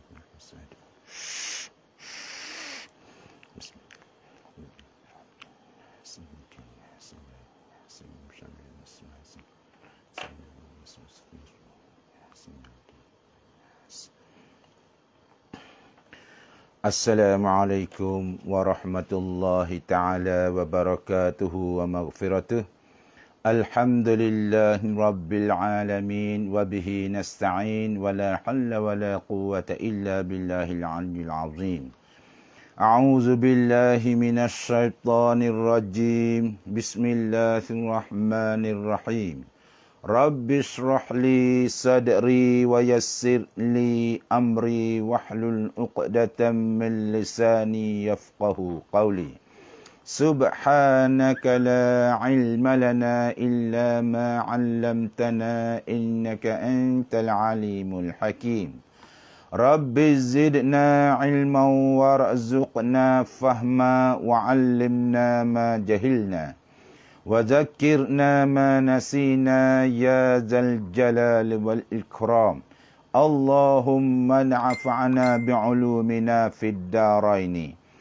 Assalamualaikum warahmatullahi ta'ala wabarakatuhu wa maghfiratuh. Alhamdulillahi rabbil alamin wa bihi nasta'in wa la halla wa la quwwata illa billahil aliyyil azim. A'udzu billahi minasy syaithanir rajim. Bismillahirrahmanirrahim. Rabbi shrah li sadri wa yassir li amri wahlul 'uqdatam min lisani yafqahu qawli. Subhanaka la ilma lana illa ma 'allamtana innaka antal alimul hakim. Rabbi zidna ilman warzuqna fahma wa 'allimna ma jahilna. وذكرنا ما نسينا يا ذا الجلال والإكرام اللهم انفعنا بعلومنا في الدارين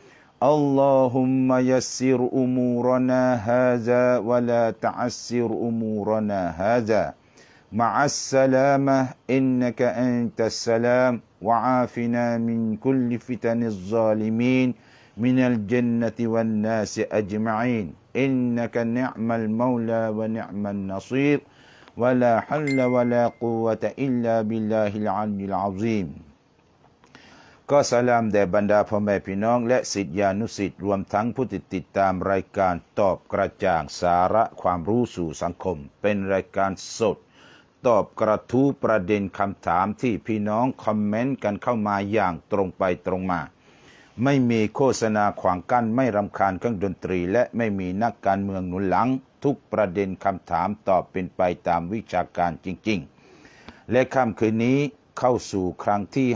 اللهم يسر أمورنا هذا ولا تعسر أمورنا هذا مع السلامة إنك أنت السلام وعافنا من كل فتن الظالمين من الجنة والناس أجمعين إنك نعم المولى ونعم النصير ولا حل ولا قوة إلا بالله العلي العظيم ก็สลามแด่บรรดาพ่อแม่พี่น้องและศิษยานุศิษย์รวมทั้งผู้ติดตามรายการตอบกระจ่างสาระความรู้สู่สังคมเป็นรายการสดตอบกระทู้ประเด็นคำถามที่พี่น้องคอมเมนต์กันเข้ามาอย่างตรงไปตรงมาไม่มีโฆษณาขวางกั้นไม่รำคาญเครื่องดนตรีและไม่มีนักการเมืองหนุนหลังทุกประเด็นคำถามตอบเป็นไปตามวิชาการจริงๆและค่ำคืนนี้เข้าสู่ครั้งที่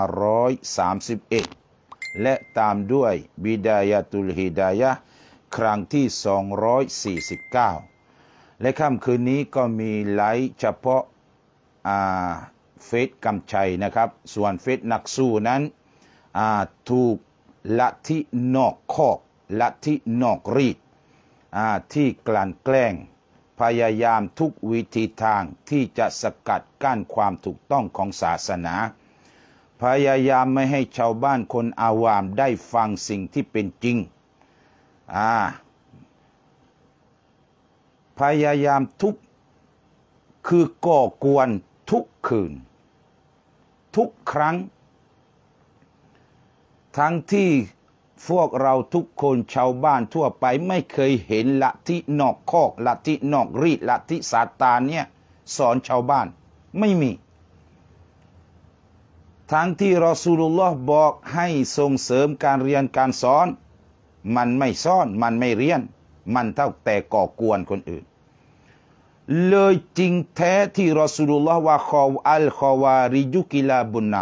531และตามด้วยบิดายาตุลฮิดายะห์ครั้งที่249และค่ำคืนนี้ก็มีไลฟ์เฉพาะเฟซกำชัยนะครับส่วนเฟซนักสู้นั้นถูกลัทธินอกคอกลัทธินอกรีดที่กลั่นแกล้งพยายามทุกวิธีทางที่จะสกัดกั้นความถูกต้องของศาสนาพยายามไม่ให้ชาวบ้านคนอาวามได้ฟังสิ่งที่เป็นจริงพยายามทุกคือก่อกวนทุกคืนทุกครั้งทั้งที่พวกเราทุกคนชาวบ้านทั่วไปไม่เคยเห็นลัทธินอกคอกลัทธินอกรีดลัทธิซาตานเนี่ยสอนชาวบ้านไม่มีทั้งที่รอซูลุลลอฮ์บอกให้ส่งเสริมการเรียนการสอนมันไม่สอนมันไม่เรียนมันเท่าแต่ก่อกวนคนอื่นเลยจริงแท้ที่รอซูลุลลอฮ์ว่าอัลคอวาริจุกิลาบุนนา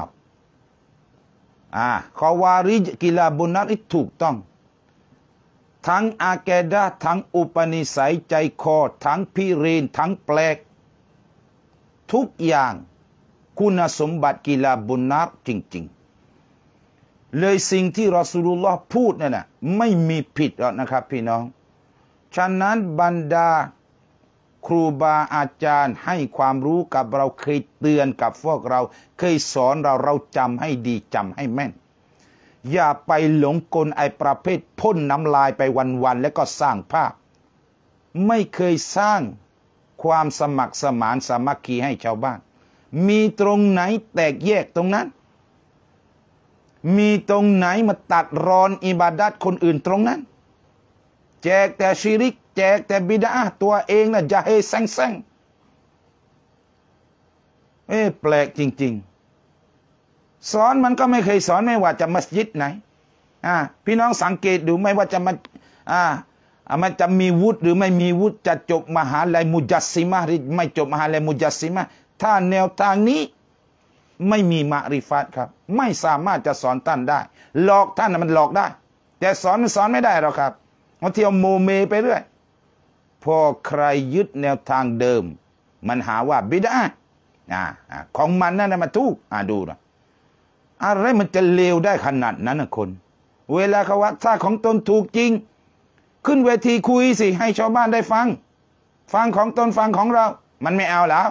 คอวาริจกิลาบุนนัดถูกต้องทั้งอาเกดะทั้งอุปนิสัยใจคอทั้งพิเรนทั้งแปลกทุกอย่างคุณสมบัติกิลาบุนนัดจริงๆเลยสิ่งที่รอซูลุลลอฮ์พูดนั่นน่ะไม่มีผิดหรอกนะครับพี่น้องฉะนั้นบรรดาครูบาอาจารย์ให้ความรู้กับเราเคยเตือนกับพวกเราเคยสอนเราจำให้ดีจำให้แม่นอย่าไปหลงกลไอประเภทพ่นน้ำลายไปวันๆแล้วก็สร้างภาพไม่เคยสร้างความสมัครสมานสามัคคีให้ชาวบ้านมีตรงไหนแตกแยกตรงนั้นมีตรงไหนมาตัดรอนอิบาดัตคนอื่นตรงนั้นแจกแต่ชิริกแจกแต่บิดาตัวเองน่ะจะให้แซงแปลกจริงๆสอนมันก็ไม่เคยสอนไม่ว่าจะมัสยิดไหนพี่น้องสังเกตดูไม่ว่าจะมันจะมีวุฒิหรือไม่มีวุฒิจะจบมหาลัยมุจัสซิมะหรือไม่จบมหาลัยมุจัสซิมะถ้าแนวทางนี้ไม่มีมะริฟัตครับไม่สามารถจะสอนท่านได้หลอกท่านมันหลอกได้แต่สอนมันสอนไม่ได้หรอกครับเอาเที่ยวโมเมไปเรื่อยพอใครยึดแนวทางเดิมมันหาว่าบิดาของมันนั่นมันถูกดูนะอะไรมันจะเลวได้ขนาดนั้นนะคนเวลาเขาว่าถ้าของตนถูกจริงขึ้นเวทีคุยสิให้ชาวบ้านได้ฟังของตนฟังของเรามันไม่เอาแล้ว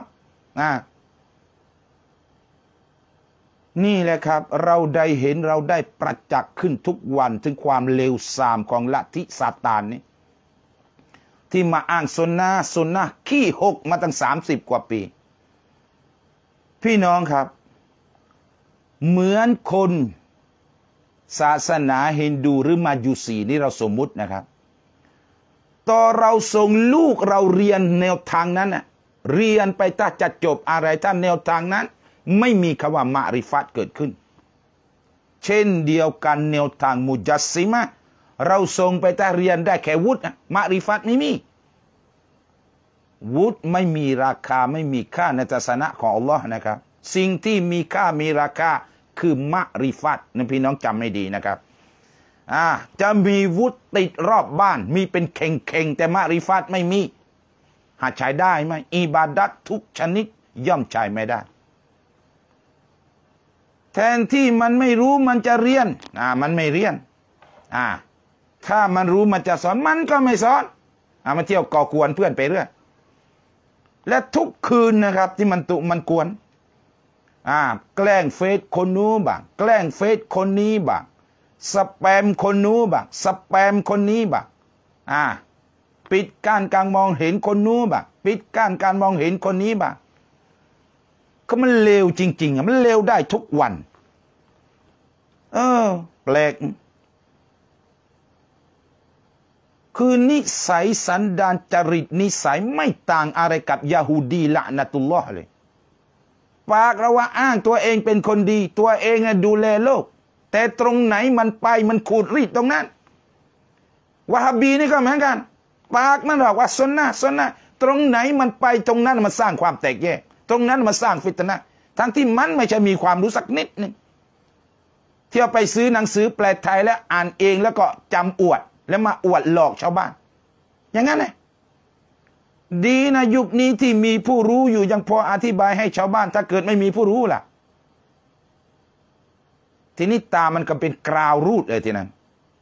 นี่แหละครับเราได้เห็นเราได้ประจักษ์ขึ้นทุกวันถึงความเลวทรามของลัทธิซาตานนี้ที่มาอ้างซุนนะขี้หกมาตั้ง30 กว่าปีพี่น้องครับเหมือนคนศาสนาฮินดูหรือมาจูซีนี่เราสมมุตินะครับต่อเราส่งลูกเราเรียนแนวทางนั้นเรียนไปถ้าจะจบอะไรถ้าแนวทางนั้นไม่มีคำว่ามะริฟัตเกิดขึ้นเช่นเดียวกันแนวทางมุจัสซิมะเราส่งไปถ้าเรียนได้แค่วุฒิมะริฟัตไม่มีวุฒิไม่มีราคาไม่มีค่าในศาสนาของอัลลอฮ์นะครับสิ่งที่มีค่ามีราคาคือมะริฟัตนะพี่น้องจำไม่ดีนะครับจะมีวุฒิติดรอบบ้านมีเป็นเข่งแต่มะริฟัตไม่มีหาใช้ได้ไหมอิบาดัตทุกชนิดย่อมใช้ไม่ได้แทนที่มันไม่รู้มันจะเรียนมันไม่เรียนถ้ามันรู้มันจะสอนมันก็ไม่สอนมาเที่ยวก่อกวนเพื่อนไปเรื่อยและทุกคืนนะครับที่มันกวนแกล้งเฟซคนนู้นบ้างแกล้งเฟซคนนี้บ้างสแปมคนนู้นบ้างสแปมคนนี้บ้างปิดการมองเห็นคนนู้นบ้างปิดการมองเห็นคนนี้บ้างก็มันเลวจริงๆมันเลวได้ทุกวันแปลกคือนิสัยสันดานจริตนิสัยไม่ต่างอะไรกับยะฮูดีละนะตุลลอฮ์เลยปากเราว่าอ้างตัวเองเป็นคนดีตัวเองดูแลโลกแต่ตรงไหนมันไปมันขูดรีดตรงนั้นวะฮาบีนี่ก็เหมือนกันปากมันบอกว่าซุนนะตรงไหนมันไปตรงนั้นมันสร้างความแตกแยกตรงนั้นมันสร้างฟิตนะห์ทั้งที่มันไม่ใช่มีความรู้สักนิดนึงเที่ยวไปซื้อหนังสือแปลไทยแล้วอ่านเองแล้วก็จำอวดแล้วมาอวดหลอกชาวบ้านอย่างนั้นเลยดีนะยุคนี้ที่มีผู้รู้อยู่ยังพออธิบายให้ชาวบ้านถ้าเกิดไม่มีผู้รู้ล่ะทีนี้ตามันก็เป็นกราวรูดเลยทีนั้น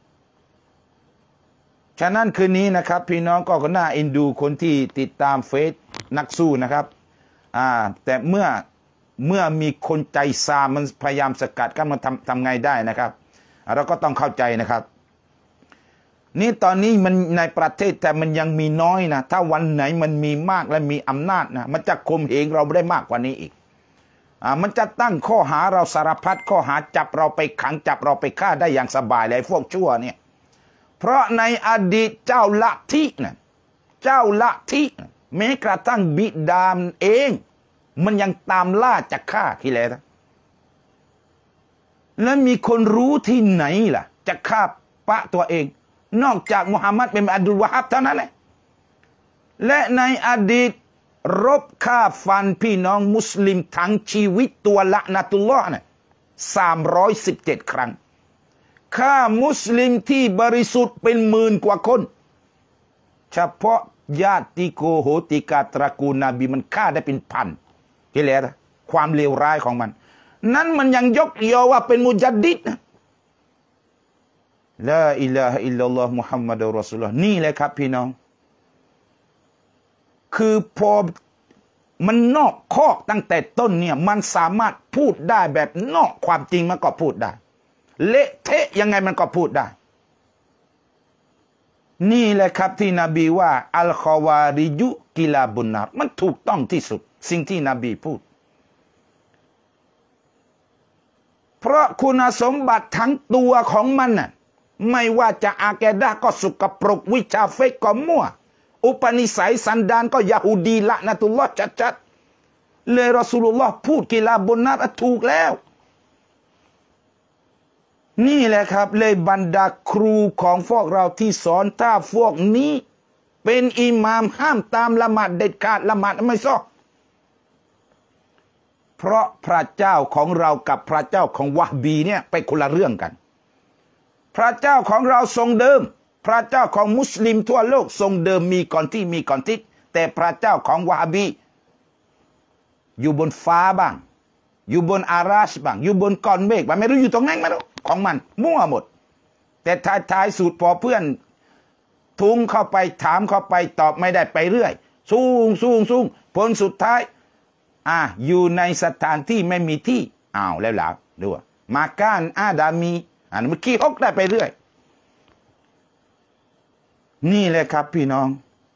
ฉะนั้นคืนนี้นะครับพี่น้องก็น่าเอ็นดูคนที่ติดตามเฟซนักสู้นะครับแต่เมื่อมีคนใจซามมันพยายามสกัดกันมันทำไงได้นะครับเราก็ต้องเข้าใจนะครับนี่ตอนนี้มันในประเทศแต่มันยังมีน้อยนะถ้าวันไหนมันมีมากและมีอำนาจนะมันจะข่มเหงเราได้มากกว่านี้อีกมันจะตั้งข้อหาเราสารพัดข้อหาจับเราไปขังจับเราไปฆ่าได้อย่างสบายเลยพวกชั่วเนี่ยเพราะในอดีตเจ้าลัทธิแม้กระทั่งบิดาเองมันยังตามล่าจะฆ่าขี้แล้วแล้วมีคนรู้ที่ไหนล่ะจะฆ่าปะตัวเองนอกจากมุฮัมมัดเป็นอับดุลวะฮับเท่านั้นแหละและในอดีตรบฆ่าฟันพี่น้องมุสลิมทั้งชีวิตตัวละนะตุลลอฮ์317 ครั้งฆ่ามุสลิมที่บริสุทธิ์เป็น10,000 กว่าคนเฉพาะญาติโกโหติกาตระกูลนบีมันฆ่าได้เป็นพันที่แล้วความเลวร้ายของมันนั้นมันยังยกยอว่าเป็นมุจัดดิดนะลาอิลาฮะอิลลัลลอฮ์มุฮัมมัดุรรอซูลุลลอฮ์นี่แหละครับพี่น้องคือพอมันนอกคอกตั้งแต่ต้นเนี่ยมันสามารถพูดได้แบบนอกความจริงมันก็พูดได้เละเทะยังไงมันก็พูดได้นี่แหละครับที่นบีว่าอัลคอวาริยุกิลาบุนนามันถูกต้องที่สุดสิ่งที่นบีพูดเพราะคุณสมบัติทั้งตัวของมันน่ะไม่ว่าจะอาเกดะห์ก็สุกปรกวิชาเฟกก็มั่วอุปนิสัยสันดานก็ยะฮูดีละนะตุลลอฮ์ชัดๆเลยรอซูลุลลอฮ์พูดกิลาบุนนาถูกแล้วนี่แหละครับเลยบรรดาครูของพวกเราที่สอนถ้าพวกนี้เป็นอิหม่ามห้ามตามละหมาดเด็ดขาดละหมาดไม่ซอกเพราะพระเจ้าของเรากับพระเจ้าของวะฮบีเนี่ยไปคนละเรื่องกันพระเจ้าของเราทรงเดิมพระเจ้าของมุสลิมทั่วโลกทรงเดิมมีก่อนที่มีก่อนที่แต่พระเจ้าของวะฮบีอยู่บนฟ้าบ้างอยู่บนอาราชบ้างอยู่บนก้อนเมฆบ้างไม่รู้อยู่ตรงไหนไม่รู้ของมันมั่วหมดแต่ท้ายสุดพอเพื่อนทุงเข้าไปถามเข้าไปตอบไม่ได้ไปเรื่อยสูงผลสุดท้ายอยู่ในสถานที่ไม่มีที่แล้วหลับดูมาก้านอาดามีเมื่อกี้ฮกได้ไปเรื่อยนี่แหละครับพี่น้อง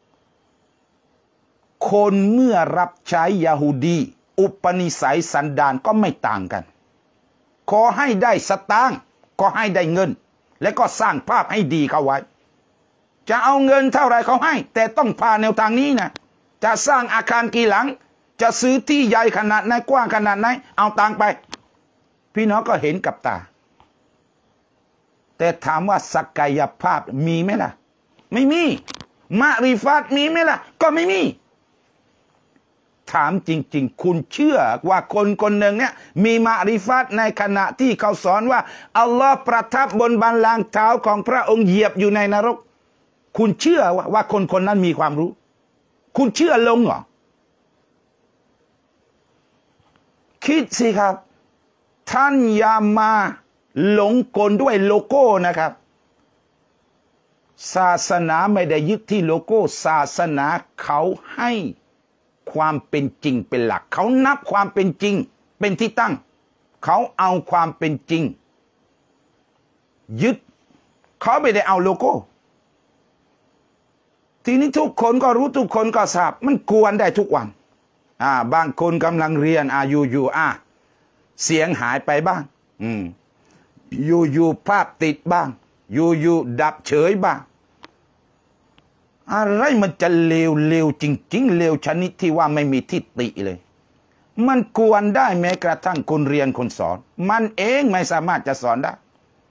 คนเมื่อรับใช้ยะฮูดีอุปนิสัยสันดานก็ไม่ต่างกันขอให้ได้สตางค์ก็ให้ได้เงินและก็สร้างภาพให้ดีเข้าไว้จะเอาเงินเท่าไรเขาให้แต่ต้องพาแนวทางนี้นะจะสร้างอาคารกี่หลังจะซื้อที่ใหญ่ขนาดไหนกว้างขนาดไหนเอาตังไปพี่น้องก็เห็นกับตาแต่ถามว่าศักยภาพมีไหมล่ะไม่มีมะริฟัตมีไหมล่ะก็ไม่มีถามจริงๆคุณเชื่อว่าคนหนึ่งเนี่ยมีมะริฟัตในขณะที่เขาสอนว่าอัลลอฮ์ประทับบนบัลลังก์เท้าของพระองค์เหยียบอยู่ในนรกคุณเชื่อว่าคนนั้นมีความรู้คุณเชื่อลงเหรอคิดสิครับท่านอย่ามาหลงกลด้วยโลโก้นะครับศาสนาไม่ได้ยึดที่โลโก้ศาสนาเขาให้ความเป็นจริงเป็นหลักเขานับความเป็นจริงเป็นที่ตั้งเขาเอาความเป็นจริงยึดเขาไม่ได้เอาโลโก้ทีนี้ทุกคนก็รู้ทุกคนก็ทราบมันกวนได้ทุกวันบางคนกำลังเรียนอยู่เสียงหายไปบ้างอยู่ภาพติดบ้างอยู่ดับเฉยบ้างอะไรมันจะเลวจริงๆเลวชนิดที่ว่าไม่มีทิฏฐิเลยมันกวนได้แม้กระทั่งคนเรียนคนสอนมันเองไม่สามารถจะสอนได้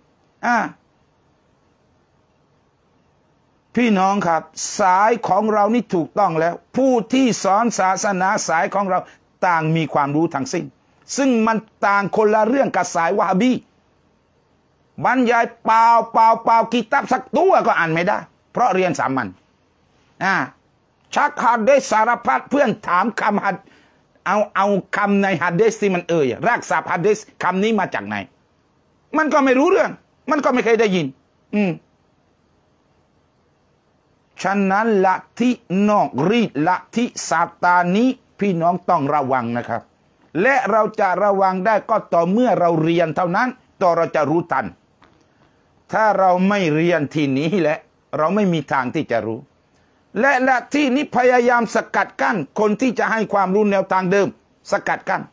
พี่น้องครับสายของเรานี่ถูกต้องแล้วผู้ที่สอนศาสนาสายของเราต่างมีความรู้ทั้งสิ้นซึ่งมันต่างคนละเรื่องกับสายวะฮาบีบรรยายเปล่ากิตับสักตัวก็อ่านไม่ได้เพราะเรียนสามัญชักฮัดเดสสารพัดเพื่อนถามคำฮัดเอาคำในฮัดเดสที่มันรากศัพท์ฮัดเดสคำนี้มาจากไหนมันก็ไม่รู้เรื่องมันก็ไม่เคยได้ยินฉะนั้นละที่นอกรีดละที่ซาตานนี้พี่น้องต้องระวังนะครับและเราจะระวังได้ก็ต่อเมื่อเราเรียนเท่านั้นต่อเราจะรู้ทันถ้าเราไม่เรียนที่นี้แหละเราไม่มีทางที่จะรู้และละที่นี้พยายามสกัดกั้นคนที่จะให้ความรู้แนวทางเดิมสกัดกั้น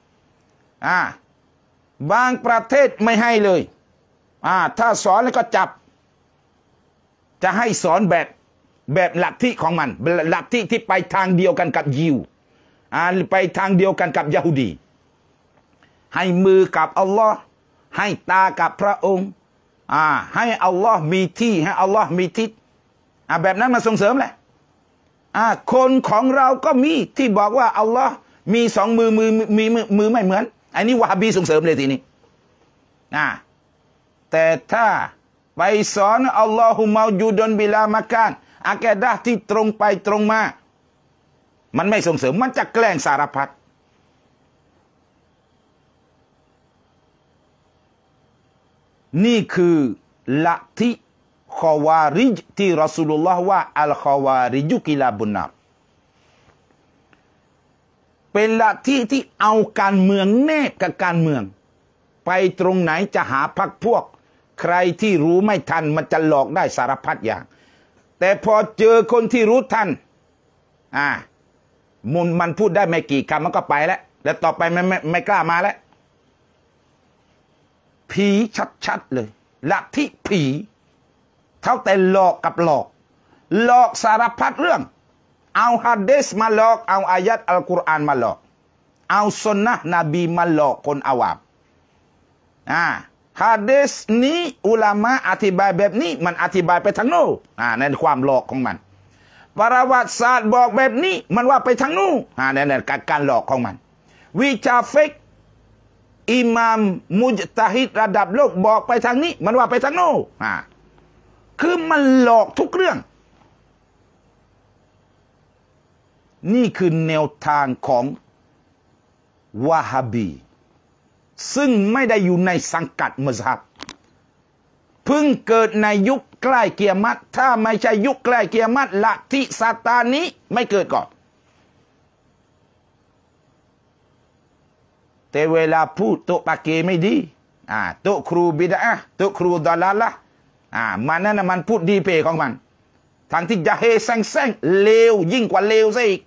บางประเทศไม่ให้เลยถ้าสอนแล้วก็จับจะให้สอนแบบลัทธิของมันลัทธิที่ไปทางเดียวกันกับยิวไปทางเดียวกันกับยะฮูดีให้มือกับอัลลอฮ์ให้ตากับพระองค์ให้อัลลอฮ์มีที่ให้อัลลอฮ์มีทิศแบบนั้นมาส่งเสริมแหละคนของเราก็มีที่บอกว่าอัลลอฮ์มีสองมือมีมือไม่เหมือนอันนี้วะฮาบีส่งเสริมเลยทีนี้แต่ถ้าไปสอนอัลลอฮุมะจูดุนบิลามะกานอากีดะห์ที่ตรงไปตรงมามันไม่ส่งเสริมมันจะแกล้งสารพัดนี่คือลัทธิคอวาริจที่รอซูลุลลอฮ์ว่าอัลคอวาริจุกิลาบุนนาเป็นลัทธิที่เอาการเมืองแนบกับการเมืองไปตรงไหนจะหาพรรคพวกใครที่รู้ไม่ทันมันจะหลอกได้สารพัดอย่างแต่พอเจอคนที่รู้ทันมันพูดได้ไม่กี่คำมันก็ไปแล้วต่อไปไม่กล้ามาแล้วผีชัดๆเลยลัทธิผีเท่าแต่หลอกกับหลอกสารพัดเรื่องเอาหะดีษมาหลอกเอาอายัดอัลกุรอานมาหลอกเอาสุนนะนบีมาหลอกคนอาวามหะดีษนี้อุลามะอธิบายแบบนี้มันอธิบายไปทางโน้นในความหลอกของมันประวัติศาสตร์บอกแบบนี้มันว่าไปทางโน้นในการหลอกของมันวิชาฟิกอิหม่ามมุจตะฮิดระดับโลกบอกไปทางนี้มันว่าไปทางโน้คือมันหลอกทุกเรื่องนี่คือแนวทางของวะฮาบีซึ่งไม่ได้อยู่ในสังกัดมัซฮับเพิ่งเกิดในยุคใกล้กิยามะฮ์ถ้าไม่ใช่ยุคใกล้กิยามะฮ์ลัทธิซาตานนี้ไม่เกิดก่อนแต่เวลาพูดโตปาเกไม่ดีโตครูบิดาโตครูดอลลาละมันนั่นมันพูดดีเพของมันทางที่จะเฮแซงเลวยิ่งกว่าเลวซะอีก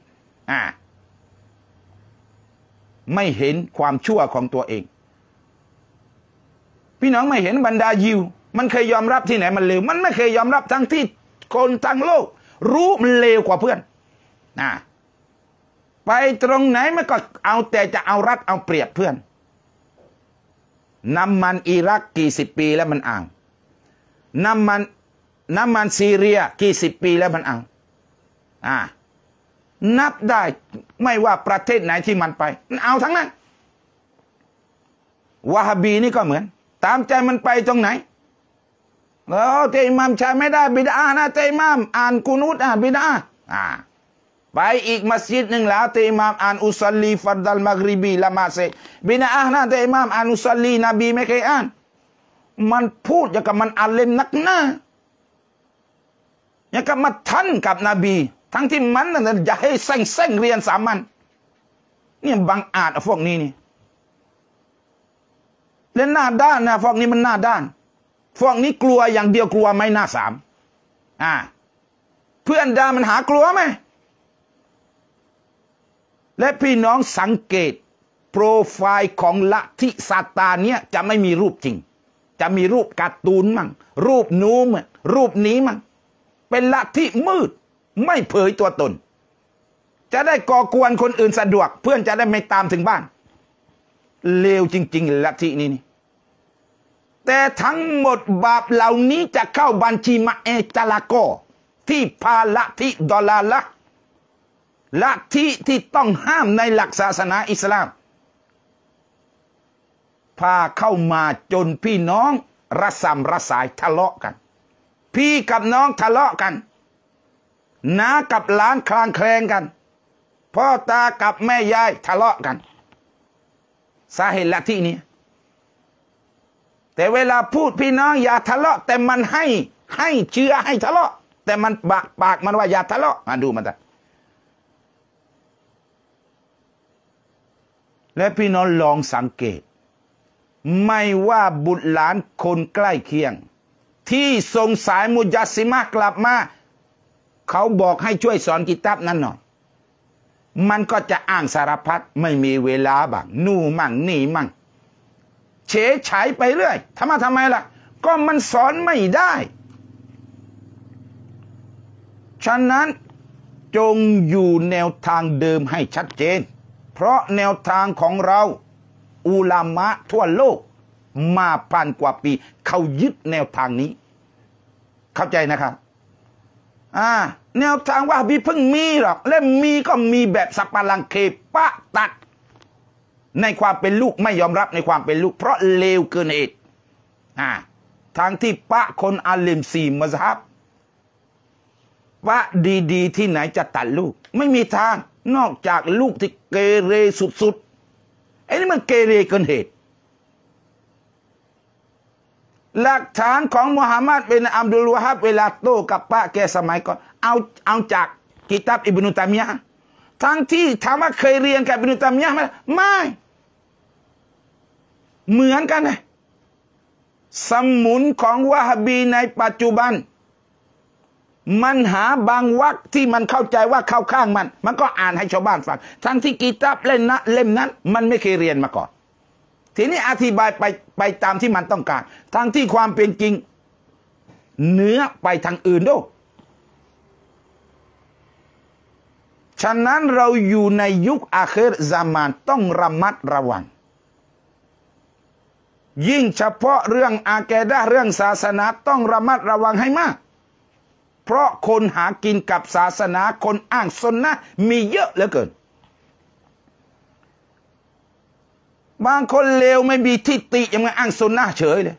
ไม่เห็นความชั่วของตัวเองพี่น้องไม่เห็นบรรดายิวมันเคยยอมรับที่ไหนมันเลวมันไม่เคยยอมรับทั้งที่คนทั้งโลกรู้มันเลวกว่าเพื่อนไปตรงไหนมันก็เอาแต่จะเอารัดเอาเปรียบเพื่อนน้ำมันอิรักกี่สิบปีแล้วมันเอาน้ำมันซีเรียกี่สิบปีแล้วมันเอานับได้ไม่ว่าประเทศไหนที่มันไปมันเอาทั้งนั้นวะฮาบีนี่ก็เหมือนตามใจมันไปตรงไหนเตอิมามใช้ไม่ได้บิดานะเตอิมามอ่านกุนูตบิดาไปอีกมัสยิดหนึ่งแล้วเตอิมามอ่านอุซัลลีฟัรดัลมักริบีละหมาดเสร็จบิดานะเตอิมามอ่านอุซัลลีนบีไม่เคยอ่านมันพูดอย่างกับมันอ่านเล่นนักหน้าอย่างกับมาทันกับนบีทั้งที่มันนั่นจะให้เส้งเรียนสามัญนี่บังอาจพวกนี้นี่เล่นหน้าด้านนะพวกนี้มันหน้าด้านพวกนี้กลัวอย่างเดียวกลัวไม่หน้าสามเพื่อนด่ามันหากลัวไหมและพี่น้องสังเกตโปรไฟล์ของลัทธิซาตานเนี่ยจะไม่มีรูปจริงจะมีรูปการ์ตูนมั่งรูปนู้นรูปนี้มั่งเป็นลัทธิมืดไม่เผยตัวตนจะได้ก่อกวนคนอื่นสะดวกเพื่อนจะได้ไม่ตามถึงบ้านเลวจริงๆลัทธินี้แต่ทั้งหมดบาปเหล่านี้จะเข้าบัญชีมะเอจลาโกที่พาลัทธิดอลาละลัทธิที่ต้องห้ามในหลักศาสนาอิสลามพาเข้ามาจนพี่น้องระสำระสายทะเลาะกันพี่กับน้องทะเลาะกันน้ากับหลานคลางแคลงกันพ่อตากับแม่ยายทะเลาะกันสาเหตุลัทธินี้แต่เวลาพูดพี่น้องอย่าทะเลาะแต่มันให้เชื้อให้ทะเลาะแต่มันปากมันว่าอย่าทะเลาะดูมันและพี่น้องลองสังเกตไม่ว่าบุตรหลานคนใกล้เคียงที่ส่งสายมุจัสซิมะกลับมาเขาบอกให้ช่วยสอนกิตับนั้นหน่อยมันก็จะอ้างสารพัดไม่มีเวลาบ้างนู่มั่งนี่มั่งเฉยฉายไปเรื่อยทำไมล่ะก็มันสอนไม่ได้ฉะนั้นจงอยู่แนวทางเดิมให้ชัดเจนเพราะแนวทางของเราอุลามะทั่วโลกมาพันกว่าปีเขายึดแนวทางนี้เข้าใจนะครับแนวทางว่าบีเพิ่งมีหรอกและมีก็มีแบบสัปลังเคปะตัดในความเป็นลูกไม่ยอมรับในความเป็นลูกเพราะเลวเกินเหตุทางที่ปะคนอาลิมซีมัซฮับปะดีๆที่ไหนจะตัดลูกไม่มีทางนอกจากลูกที่เกเรสุดๆไอ้นี่มันเกเรเกินเหตุหลักฐานของมุฮัมมัดบินอับดุลวะฮับเวลาโต้กับปะแกสมัยก่อนเอาจากกิตับอิบนุตัยมียะห์ทั้งที่ถามว่าเคยเรียนกับอิบนุตัยมียะห์ไหมไม่เหมือนกันนะสมุนของวะฮาบีในปัจจุบันมันหาบางวรรคที่มันเข้าใจว่าเข้าข้างมันก็อ่านให้ชาวบ้านฟังทั้งที่กิตับเล่มนั้นมันไม่เคยเรียนมาก่อนทีนี้อธิบายไปตามที่มันต้องการทั้งที่ความเป็นจริงเนื้อไปทางอื่นด้วยฉะนั้นเราอยู่ในยุคอาคิรซามานต้องระมัดระวังยิ่งเฉพาะเรื่องอากีดะห์เรื่องศาสนาต้องระมัดระวังให้มากเพราะคนหากินกับศาสนาคนอ้างซุนนะห์มีเยอะเหลือเกินบางคนเลวไม่มีทิฏฐิยังมาอ้างซุนนะห์เฉยเลย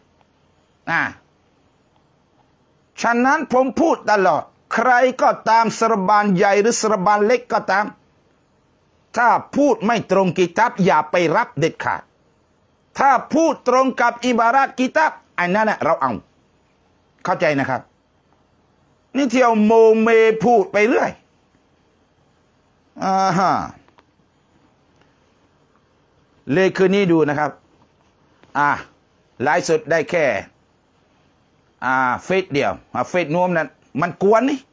ฉะนั้นผมพูดตลอดใครก็ตามสรบานใหญ่หรือสรบานเล็กก็ตามถ้าพูดไม่ตรงกิตับอย่าไปรับเด็ดขาดถ้าพูดตรงกับอิบารัตกิตับอันนั้นนะเราเอาเข้าใจนะครับนี่เที่ยวโมเมพูดไปเรื่อยเลยคืนนี้ดูนะครับไลฟ์สดได้แค่เฟซเดียวเฟซนู้มนั้นมันกวนนี่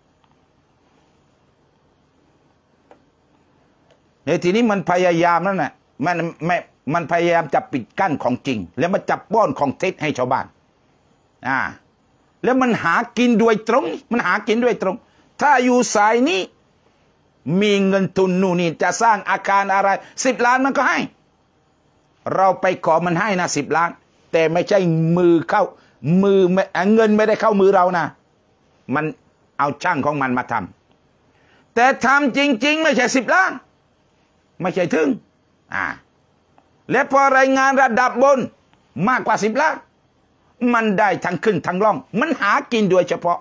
ในทีนี้มันพยายามนั่นแหละมันพยายามจะปิดกั้นของจริงแล้วมันจับป้อนของเท็จให้ชาวบ้านแล้วมันหากินด้วยตรงมันหากินด้วยตรงถ้าอยู่สายนี้มีเงินทุนนู่นนี่จะสร้างอาคารอะไร10 ล้านมันก็ให้เราไปขอมันให้นะ10 ล้านแต่ไม่ใช่มือเข้ามือเงินไม่ได้เข้ามือเรานะมันเอาช่างของมันมาทำแต่ทำจริงๆไม่ใช่10 ล้านไม่ใช่ถึงและพอรายงานระดับบนมากกว่า10 ล้านมันได้ทั้งขึ้นทั้งล่องมันหากินโดยเฉพาะ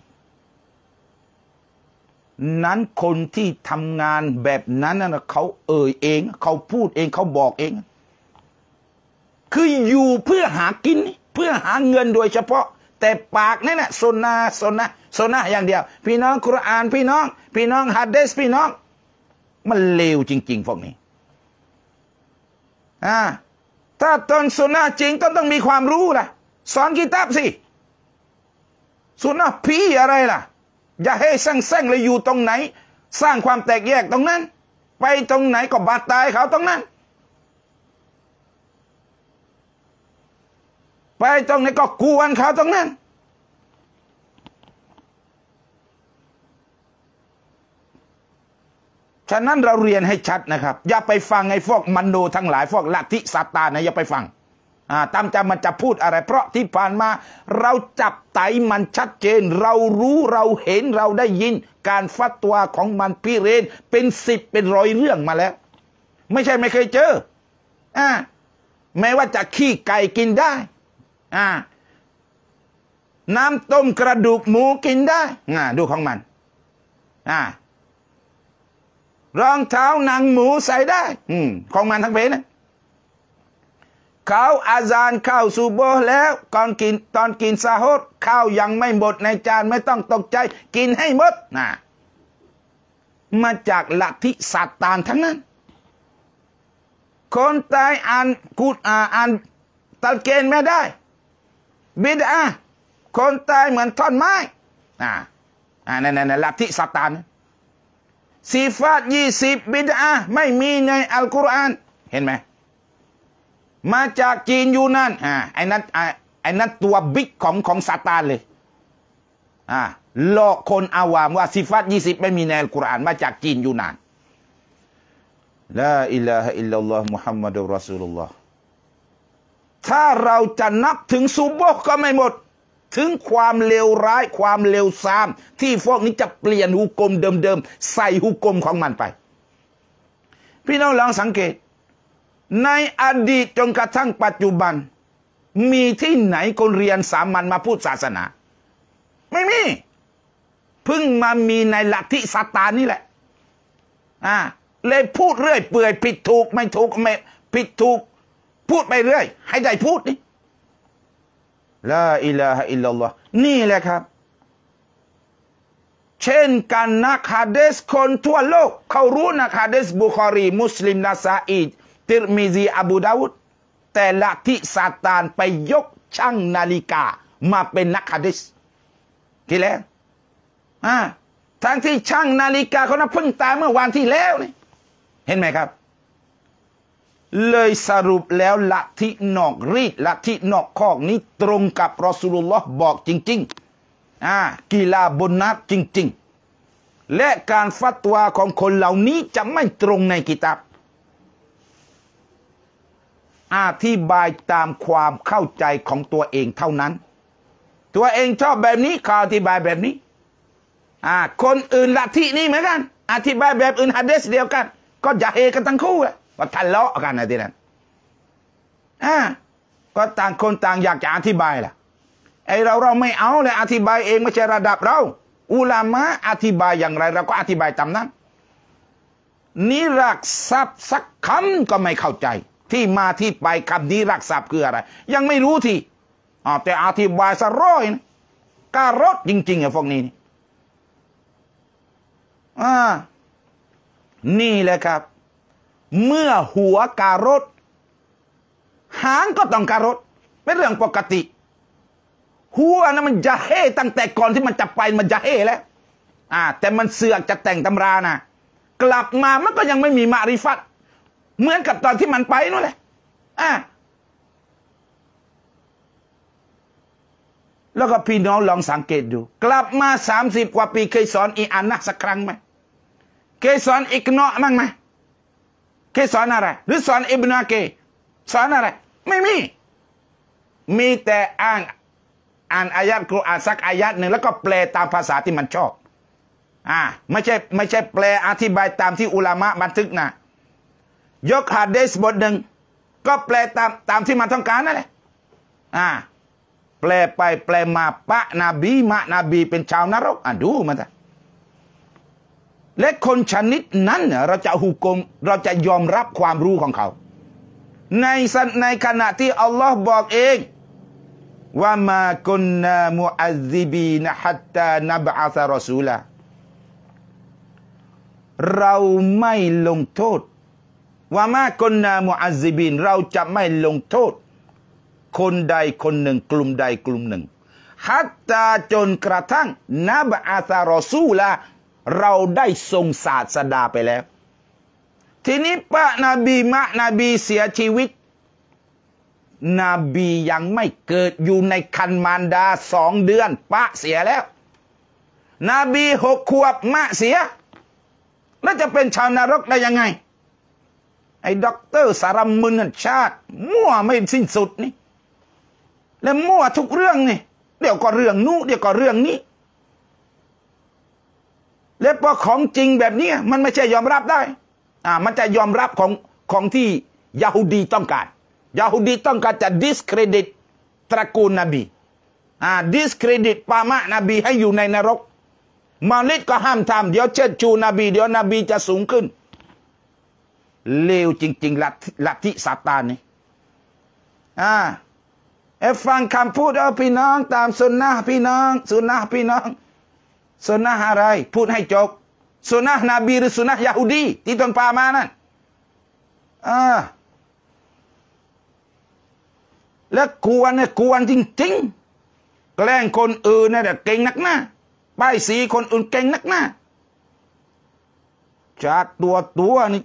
นั้นคนที่ทำงานแบบนั้นนะเขาเองเขาพูดเองเขาบอกเองคืออยู่เพื่อหากินเพื่อหาเงินโดยเฉพาะแต่ปากนั่นน่ะโซนาอย่างเดียวพี่น้องกุรอานพี่น้องฮะดีษพี่น้องมันเลวจริงๆพวกนี้ถ้าตอนสุนนะจริงก็ต้องมีความรู้ล่ะสอนกิตาบสิสุนนะพี่อะไรล่ะอย่าให้แซงเลยอยู่ตรงไหนสร้างความแตกแยกตรงนั้นไปตรงไหนก็บาดตายเขาตรงนั้นไปตรงไหนก็กวนเขาตรงนั้นฉะนั้นเราเรียนให้ชัดนะครับอย่าไปฟังไอ้พวกมันโนทั้งหลายพวกลัทธิซาตานนะอย่าไปฟังตามใจมันจะพูดอะไรเพราะที่ผ่านมาเราจับไตมันชัดเจนเรารู้เราเห็นเราได้ยินการฟัตวาของมันพิเรนเป็น10เป็น100เรื่องมาแล้วไม่ใช่ไม่เคยเจอแม้ว่าจะขี้ไก่กินได้น้ำต้มกระดูกหมูกินได้ดูของมันรองเท้าหนังหมูใส่ได้ของมันทั้งเพนะเขาอาซานข้าวซูโบแล้วตอนกินซาฮดข้าวยังไม่หมดในจานไม่ต้องตกใจกินให้หมดมาจากลัทธิซาตานทั้งนั้นคนตายอ่านตัลเกนไม่ได้บิดาคนตายเหมือนท่อนไม้นั่นลัทธิซาตานสีฟาต20บิดาไม่มีในอัลกุรอานเห็นไหมมาจากจีนยูนั่นไอ้นั้นตัวบิ๊กของซาตานเลยหลอกคนอาวามว่าสิฟัต20ไม่มีในอัลกุรอานมาจากจีนยูนานลาอิลาฮะอิลลัลลอฮ์มุฮัมมัดุรรอซูลุลลอฮ์ถ้าเราจะนับถึงซุบฮ์ก็ไม่หมดถึงความเลวร้ายความเลวทรามที่พวกนี้จะเปลี่ยนหุกกลมเดิมๆใส่หุกกลมของมันไปพี่น้องลองสังเกตในอดีตจนกระทั่งปัจจุบันมีที่ไหนคนเรียนสามัญมาพูดศาสนาไม่มีเพิ่งมามีในลัทธิซาตานนี่แหละเลยพูดเรื่อยเปื่อยผิดถูกไม่ถูกไม่ผิดถูกพูดไปเรื่อยให้ได้พูดนี่ลาอิลาฮะอิลลัลลอฮ์นี่แหละครับเช่นกันนักฮะดีษคนทั่วโลกเขารู้นักฮะดีษบุคอรีมุสลิมนาซาอีติรมิซีอบูดาวุดแต่ลัทธิซาตานไปยกช่างนาฬิกามาเป็นนักฮะดีษกี่แล้วทั้งที่ช่างนาฬิกาเขาเพิ่งตายเมื่อวันที่แล้วนี่เห็นไหมครับเลยสรุปแล้วลัทธินอกรีดลัทธินอกคอกนี้ตรงกับรอซูลุลลอฮ์บอกจริงๆกีฬาบนนัดจริงๆและการฟัตวาของคนเหล่านี้จะไม่ตรงในกิตาบอธิบายตามความเข้าใจของตัวเองเท่านั้นตัวเองชอบแบบนี้เขาอธิบายแบบนี้คนอื่นลัทธินี้เหมือนกันอธิบายแบบอื่นหะดีษเดียวกันก็จะเฮกันทั้งคู่ว่าทะเลาะกันนะทีนั้นก็ต่างคนต่างอยากจะอธิบายล่ะไอเราไม่เอาเลยอธิบายเองไม่ใช่ระดับเราอุลามะอธิบายอย่างไรเราก็อธิบายตามนั้นนิรักทรัพย์สักคำก็ไม่เข้าใจที่มาที่ไปคำนี้รักทรัพย์คืออะไรยังไม่รู้ทีแต่อธิบายซะร้อยนะการถจริงๆไอ้พวกนี้นี่แหละครับเมื่อหัวการถหางก็ต้องการถเป็นเรื่องปกติหัวนะมันจะเฮ่ตั้งแต่ก่อนที่มันจะไปมันจะเฮ่แล้วแต่มันเสือกจะแต่งตำรานะกลับมามันก็ยังไม่มีมาริฟัตเหมือนกับตอนที่มันไปนั่นแหละแล้วก็พี่น้องลองสังเกตดูกลับมา30 กว่าปีเคยสอนอีอันนะสักครั้งไหมเคยสอนอิกนอมั้งไหมเคยสอนอะไรหรือสอนอิบนาเกสอนอะไรไม่มีแต่อ่านอายะห์กุรอานสักอายะห์หนึ่งแล้วก็แปลตามภาษาที่มันชอบไม่ใช่แปลอธิบายตามที่อุลามะบันทึกนะยกหะดีษบทหนึ่งก็แปลตามที่มันต้องการนั่นแหละแปลไปแปลมาปะนบีมะนบีเป็นชาวนรกดูมันเถอะและคนชนิดนั้นเราจะหุกมเราจะยอมรับความรู้ของเขาในขณะที่อัลลอฮ์บอกเองว่ามากุนนามุอัซซิบีนฮัตตานับอะซะรอซูลาเราไม่ลงโทษว่ามากุนนามุอัซซิบีนเราจะไม่ลงโทษคนใดคนหนึ่งกลุ่มใดกลุ่มหนึ่งฮัตตาจนกระทั่งนับอะซะรอซูลาเราได้ทรงศาสดาไปแล้วทีนี้พระนบีมะนบีเสียชีวิตนบียังไม่เกิดอยู่ในคันมารดา2 เดือนปะเสียแล้วนบี6 ขวบมะเสียแล้วจะเป็นชาวนรกได้ยังไงไอ้ด็อกเตอร์สารมึนชาติมั่วไม่สิ้นสุดนี่และมั่วทุกเรื่องนี่เดี๋ยวก็เรื่องนู้นเดี๋ยวก็เรื่องนี้และพอของจริงแบบนี้มันไม่ใช่ยอมรับได้มันจะยอมรับของที่ยาฮูดีต้องการยาฮูดีต้องการจะ discredit ตระกูลนบี discredit ปามะนบีให้อยู่ในนรกมาลิดก็ห้ามทำเดี๋ยวเชิดชูนบีเดี๋ยวนบีจะสูงขึ้นเลวจริงๆลัทธิซาตานนี่ฟังคำพูดพี่น้องตามสุนนะพี่น้องสุนนะพี่น้องสุนนะอะไรพูดให้จบสุนนะนบีหรือสุนนะยาฮูดีที่ตนพามานั่นและกวนจริงๆแกล้งคนอื่นเนี่ยเก่งนักหน้าป้ายสีคนอื่นเก่งนักหน้าจากตัวนี่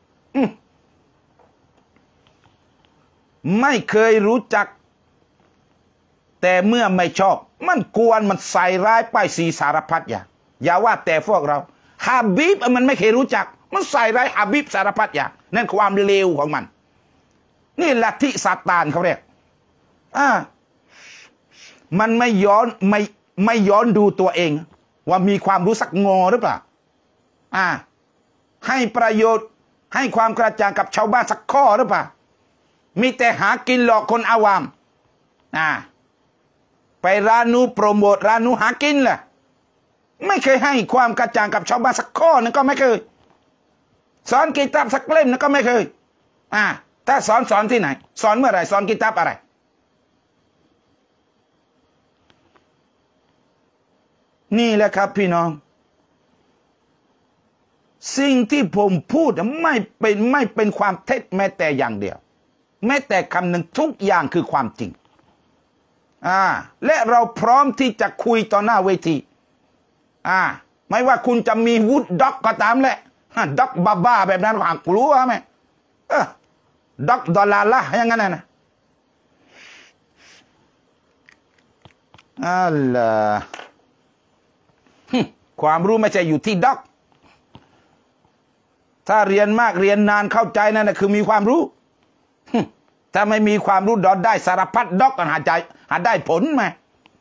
ไม่เคยรู้จักแต่เมื่อไม่ชอบมันกวนมันใส่ร้ายป้ายสีสารพัดอย่างอย่าว่าแต่พวกเราฮาบิบมันไม่เคยรู้จักมันใส่ร้ายฮาบิบสารพัดอย่างนั่นความเลวของมันนี่ลัทธิซาตานเขาเรียกมันไม่ย้อนดูตัวเองว่ามีความรู้สักงอหรือเปล่าให้ประโยชน์ให้ความกระจ่างกับชาวบ้านสักข้อหรือเปล่ามีแต่หากินหลอกคนอาวามไปร้านนู้โปรโมทร้านนู้หากินแหละไม่เคยให้ความกระจ่างกับชาวบ้านสักข้อนึงก็ไม่เคยสอนกิตาบสักเล่มนึงก็ไม่เคยถ้าสอนที่ไหนสอนเมื่อไหร่สอนกิตาบอะไรนี่แหละครับพี่น้องสิ่งที่ผมพูดไม่เป็นความเท็จแม้แต่อย่างเดียวแม้แต่คำหนึ่งทุกอย่างคือความจริงและเราพร้อมที่จะคุยต่อหน้าเวทีไม่ว่าคุณจะมีวุฒิด็อกก็ตามแหละด็อกบ้าแบบนั้นก็กลัวไหมด็อกดอลลาร์ละอย่างนั้นนะอัลลอฮ์ความรู้ไม่ใช่อยู่ที่ด็อกถ้าเรียนมากเรียนนานเข้าใจนั่นคือมีความรู้ถ้าไม่มีความรู้ดอดได้สารพัดด็อกกันหาได้ผลไหม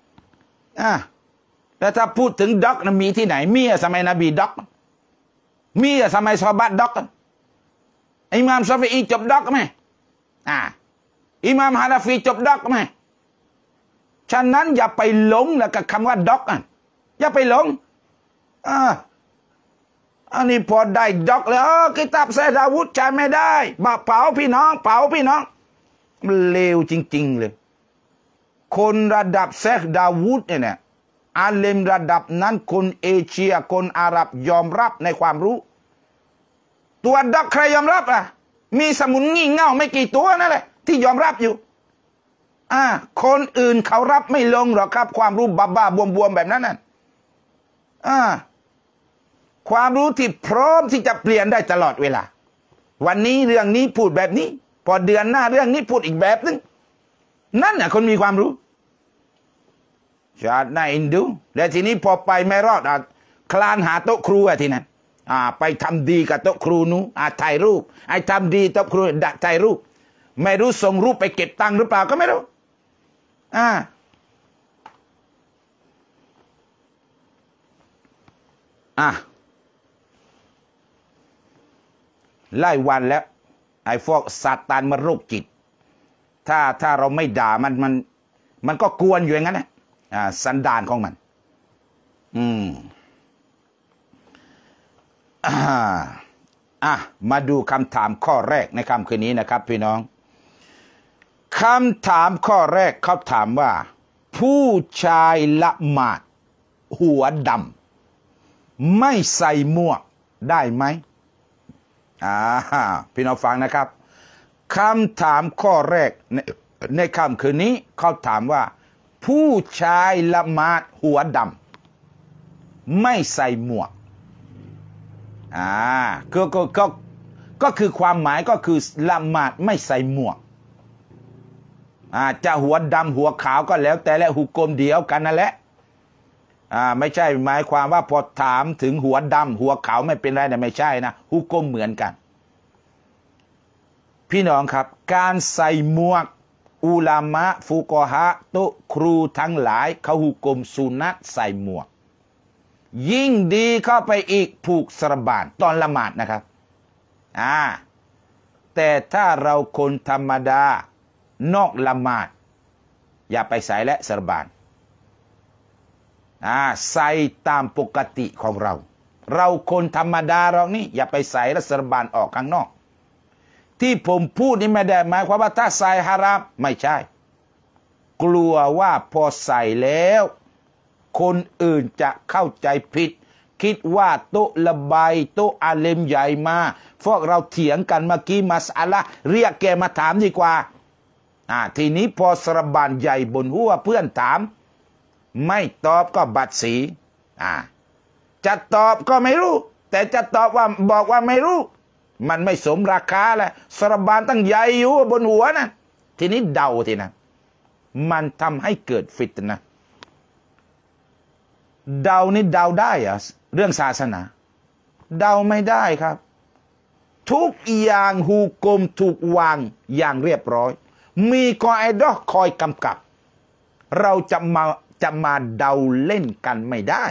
แล้วถ้าพูดถึงด็อกนั้นมีที่ไหนมีสมัยนบีด็อกมีสมัยซอฮาบะห์ด็อกอิหม่ามชาฟิอีจบด็อกไหมอิหม่ามฮานาฟีจบด็อกไหมฉะนั้นอย่าไปหลงแล้วกับคำว่าด็อกอย่าไปหลงอันนี้พอได้ด็อกเลยกิตาบเซดาวุธใช้ไม่ได้มาเผาพี่น้องมันเลวจริงๆเลยคนระดับเซคดาวุธเนี่ยอาเลมระดับนั้นคนเอเชียคนอาหรับยอมรับในความรู้ตัวด็อกใครยอมรับล่ะมีสมุนงี่เง่าไม่กี่ตัวนั่นแหละที่ยอมรับอยู่คนอื่นเขารับไม่ลงหรอกครับความรู้บ้าๆบวมๆแบบนั้นน่ะความรู้ที่พร้อมที่จะเปลี่ยนได้ตลอดเวลาวันนี้เรื่องนี้พูดแบบนี้พอเดือนหน้าเรื่องนี้พูดอีกแบบนึงนั่นน่ะคนมีความรู้ชาติน่าอินดูแล้วทีนี้พอไปไม่รอดคลานหาโต๊ะครูทีนั้นไปทำดีกับโต๊ะครูนู้ถ่ายรูปไอ้ทำดีโต๊ะครูถ่ายรูปไม่รู้ส่งรูปไปเก็บตังค์หรือเปล่าก็ไม่รู้ไล่วันแล้วไอ้พวกซาตานมาโรคจิตถ้าเราไม่ด่ามันก็กวนอยู่อย่างนั้นนะสันดานของมันมาดูคำถามข้อแรกในค่ำคืนนี้นะครับพี่น้องคำถามข้อแรกเขาถามว่าผู้ชายละหมาดหัวดำไม่ใส่หมวกได้ไหมพี่น้องฟังนะครับคำถามข้อแรกในค่ำคืนนี้เขาถามว่าผู้ชายละหมาดหัวดำไม่ใส่หมวกก็คือความหมายก็คือละหมาดไม่ใส่หมวกจะหัวดำหัวขาวก็แล้วแต่และหุกกลมเดียวกันนั่นแหละไม่ใช่หมายความว่าพอถามถึงหัวดำหัวขาวไม่เป็นไรนะไม่ใช่นะหุกกลมเหมือนกันพี่น้องครับการใส่หมวกอุลามะฟุกอฮะโตครูทั้งหลายเขาหุกกลมสุนัตใส่หมวกยิ่งดีเข้าไปอีกผูกสรบานตอนละหมาดนะครับแต่ถ้าเราคนธรรมดานอกละหมาดอย่าไปใส่และสรบานใส่ตามปกติของเราคนธรรมดาเรานี่อย่าไปใส่และสรบานออกข้างนอกที่ผมพูดนี่ไม่ได้หมายความว่าถ้าใส่ฮารามไม่ใช่กลัวว่าพอใส่แล้วคนอื่นจะเข้าใจผิดคิดว่าโต๊ะละใบโต๊ะอาเลมใหญ่มาพวกเราเถียงกันเมื่อกี้มัสอะละเรียกแกมาถามดีกว่าทีนี้พอสรบานใหญ่บนหัวเพื่อนถามไม่ตอบก็บัดสีจะตอบก็ไม่รู้แต่จะตอบว่าบอกว่าไม่รู้มันไม่สมราคาแหละสรบานตั้งใหญ่อยู่บนหัวนะทีนี้เดาทีนะมันทำให้เกิดฟิตนะเดานี่เดาได้อะเรื่องศาสนาเดาไม่ได้ครับทุกอย่างหุกกลมถูกวางอย่างเรียบร้อยมีกอไอดอคอยกำกับเราจะมาเดาเล่นกันไม่ได้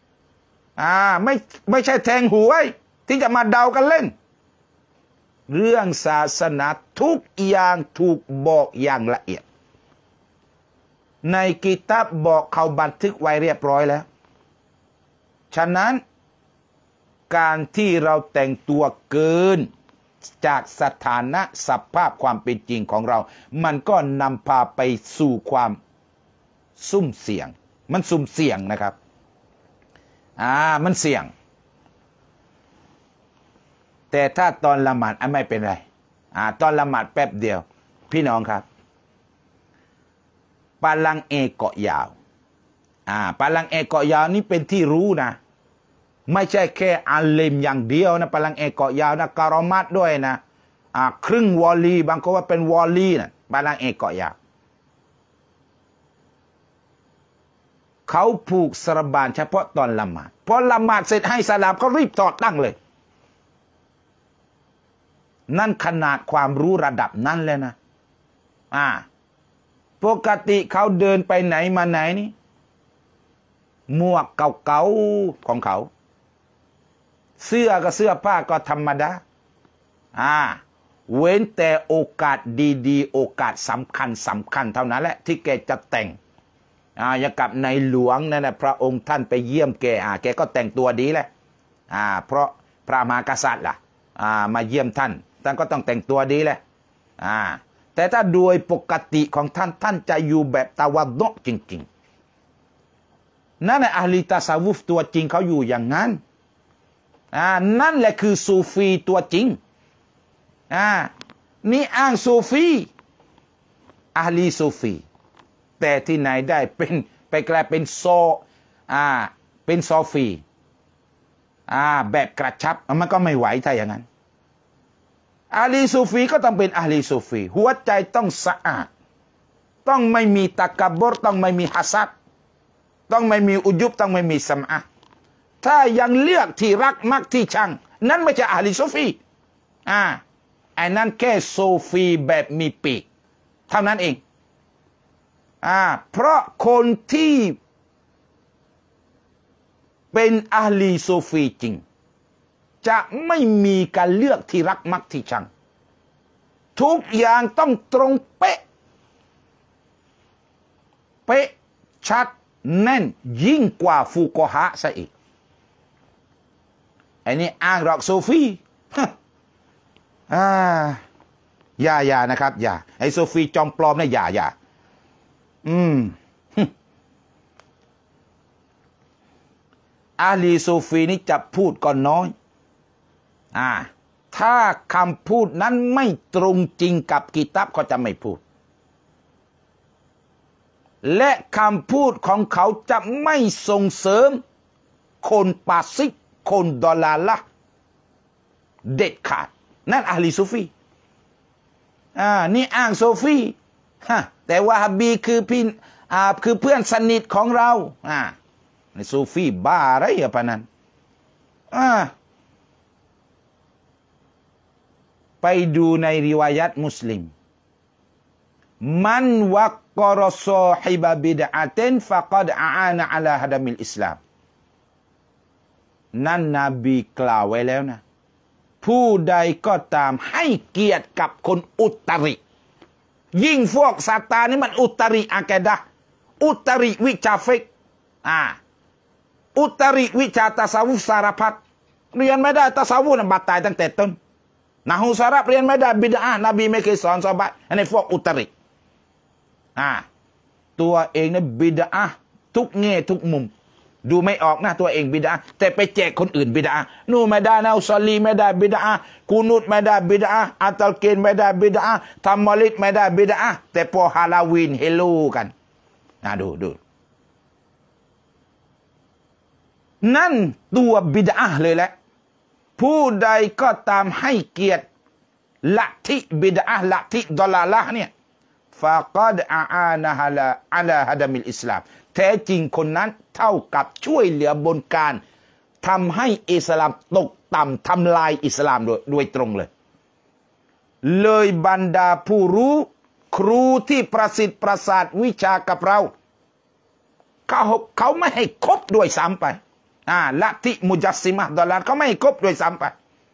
ไม่ใช่แทงหวยที่จะมาเดากันเล่นเรื่องศาสนาทุกอย่างถูกบอกอย่างละเอียดในกิตาบบอกเขาบันทึกไว้เรียบร้อยแล้วฉะนั้นการที่เราแต่งตัวเกินจากสถานะสภาพความเป็นจริงของเรามันก็นำพาไปสู่ความสุ่มเสี่ยงมันสุ่มเสี่ยงนะครับมันเสี่ยงแต่ถ้าตอนละหมาดไม่เป็นไรตอนละหมาดแป๊บเดียวพี่น้องครับปาลังเอเกาะยาวปาลังเอเกาะยาวนี่เป็นที่รู้นะไม่ใช่แค่อาเลมอย่างเดียวนะปาลังเอเกาะยาวนะการอมัดด้วยนะครึ่งวอลลีบางคนว่าเป็นวอลลีนะปาลังเอเกาะยาวเขาผูกสรบานเฉพาะตอนละหมาดพอละหมาดเสร็จให้สลามเขารีบถอดตั้งเลยนั่นขนาดความรู้ระดับนั้นเลยนะปกติเขาเดินไปไหนมาไหนนี่หมวกเก่าๆของเขาเสื้อก็เสื้อผ้าก็ธรรมดาเว้นแต่โอกาสดีๆโอกาสสำคัญเท่านั้นแหละที่แกจะแต่งอย่างกับในหลวงนั่นนะพระองค์ท่านไปเยี่ยมแกก็แต่งตัวดีแหละเพราะพระมหากษัตริย์ล่ะมาเยี่ยมท่านก็ต้องแต่งตัวดีแหละแต่ถ้าโดยปกติของท่านจะอยู่แบบตะวันตกจริงๆนั่นแหละอะห์ลีตะซาวุฟตัวจริงเขาอยู่อย่างนั้นนั่นแหละคือซูฟีตัวจริงนี่อ้างซูฟีอะห์ลีซูฟีแต่ที่ไหนได้ไปกลายเป็นเป็นซอฟีแบบกระชับมันก็ไม่ไหวถ้าอย่างนั้นอะห์ลีซูฟีก็ต้องเป็นอะห์ลีซูฟีหัวใจต้องสะอาดต้องไม่มีตะกับบรต้องไม่มีฮัสซัดต้องไม่มีอุยุบต้องไม่มีสัมอะถ้ายังเลือกที่รักมักที่ชังนั้นไม่ใช่อะห์ลีซูฟีไอ้นั้นแค่ซูฟีแบบมีปีกเท่านั้นเองเพราะคนที่เป็นอะห์ลีซูฟีจริงจะไม่มีการเลือกที่รักมักที่ชังทุกอย่างต้องตรงเป๊ะชัดแน่นยิ่งกว่าฟุกฮะซะอีกไอ้นี่อ้างหรอกซูฟีอย่านะครับอย่าไอ้ซูฟีจอมปลอมนะอย่าอาลีซูฟีนี่จะพูดก็น้อยถ้าคำพูดนั้นไม่ตรงจริงกับกิตับเขาจะไม่พูดและคำพูดของเขาจะไม่ส่งเสริมคนปาซิกคนดอลลาละเด็ดขาดนั่นอาลีซูฟีนี่อ้างซูฟีแต่ว่าฮับบีคือเพื่อนสนิทของเราในซูฟีบ้าอะไรอะปะนั้นไปดูในริวายัตมุสลิมมันวักกรซอฮิบะบิดอะตินฟะกัดอานะอะลาฮะดามิลอิสลามนั่นนบีกล่าวไว้แล้วนะผู้ใดก็ตามให้เกียรติกับคนอุตริยิ่งพวกซาตานนี่มันอุตริอะกะดะห์อุตริวิชาฟิกอุตริวิชาตัสวุฟสารพัดเรียนไม่ได้ตัสวุฟบาดตายตั้งแต่ต้นนะฮูสารับเรียนไม่ได้บิดอะห์นบีไม่เคยสอนซอฮาบะห์อันนี้พวกอุตริตัวเองเนี่ยบิดอะห์ทุกแง่ทุกมุมดูไม่ออกนะตัวเองบิดอะห์แต่ไปแจกคนอื่นบิดอะห์นู่ไม่ได้นะอุซอลีไม่ได้บิดอะห์กูนุตไม่ได้บิดอะห์อัตัลกินไม่ได้บิดอะห์ทำมอลิดไม่ได้บิดอะห์แต่พอฮาลาวีนเฮโลกันดูนั่นตัวบิดอะห์เลยแหละผู้ใดก็ตามให้เกียรติลัทธิบิดอะห์ลัทธิดอลาละเนี่ยฟะกัดอานะฮะอะลาฮะดามิลอิสลามแท้จริงคนนั้นเท่ากับช่วยเหลือบนการทำให้อิสลามตกต่ำทำลายอิสลามโดยตรงเลยบรรดาผู้รู้ครูที่ประสิทธิ์ประสาทวิชากับเราเขาไม่ให้คบด้วยซ้ำไปลัทธิมุจัสซิมะห์ดอลลาร์เขาไม่ให้คบด้วยซ้ำไป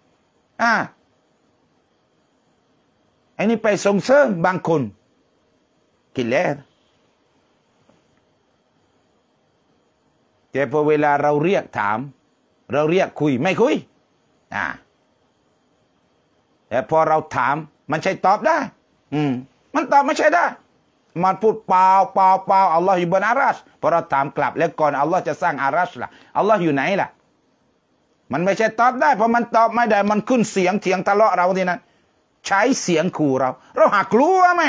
อันนี้ไปส่งเสริมบางคนกินแล้วแต่พอเวลาเราเรียกถามเราเรียกคุยไม่คุยแต่พอเราถามมันใช่ตอบได้มันตอบไม่ใช่ได้มันพูดเปล่าอัลลอฮ์อยู่บนอารัชพอเราถามกลับแล้วก่อนอัลลอฮ์จะสร้างอารัชล่ะอัลลอฮ์อยู่ไหนล่ะมันไม่ใช่ตอบได้เพราะมันตอบไม่ได้มันขึ้นเสียงเถียงทะเลาะเราทีนั้นใช้เสียงขู่เราหากลัวไหม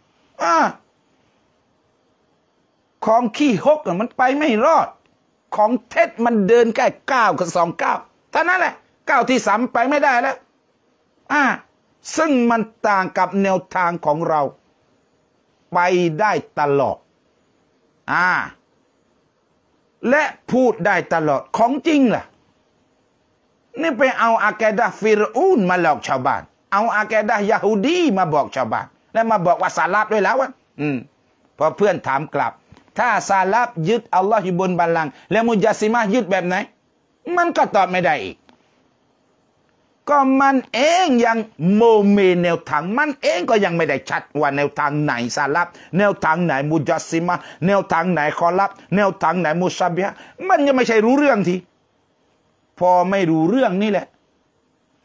ของขี้หกมันไปไม่รอดของเท็จมันเดินแค่9 กับ 2 ก้าวเท่านั้นแหละก้าวที่3ไปไม่ได้แล้วซึ่งมันต่างกับแนวทางของเราไปได้ตลอดและพูดได้ตลอดของจริงล่ะนี่ไปเอาอากีดะห์ฟิรอูนมาหลอกชาวบ้านเอาอากีดะห์ยะฮูดีมาบอกชาวบ้านและมาบอกว่าซาลับด้วยแล้วพอเพื่อนถามกลับถ้าซาลับยึดอัลลอฮ์อยู่บนบัลลังก์แล้วมุจัสซิมะห์ยึดแบบไหนมันก็ตอบไม่ได้อีกก็มันเองยังโมเมแนวทางมันเองก็ยังไม่ได้ชัดว่าแนวทางไหนซาลับแนวทางไหนมุจัสซิมะห์แนวทางไหนคอลับแนวทางไหนมุชาบิฮะมันยังไม่ใช่รู้เรื่องทีพอไม่รู้เรื่องนี่แหละ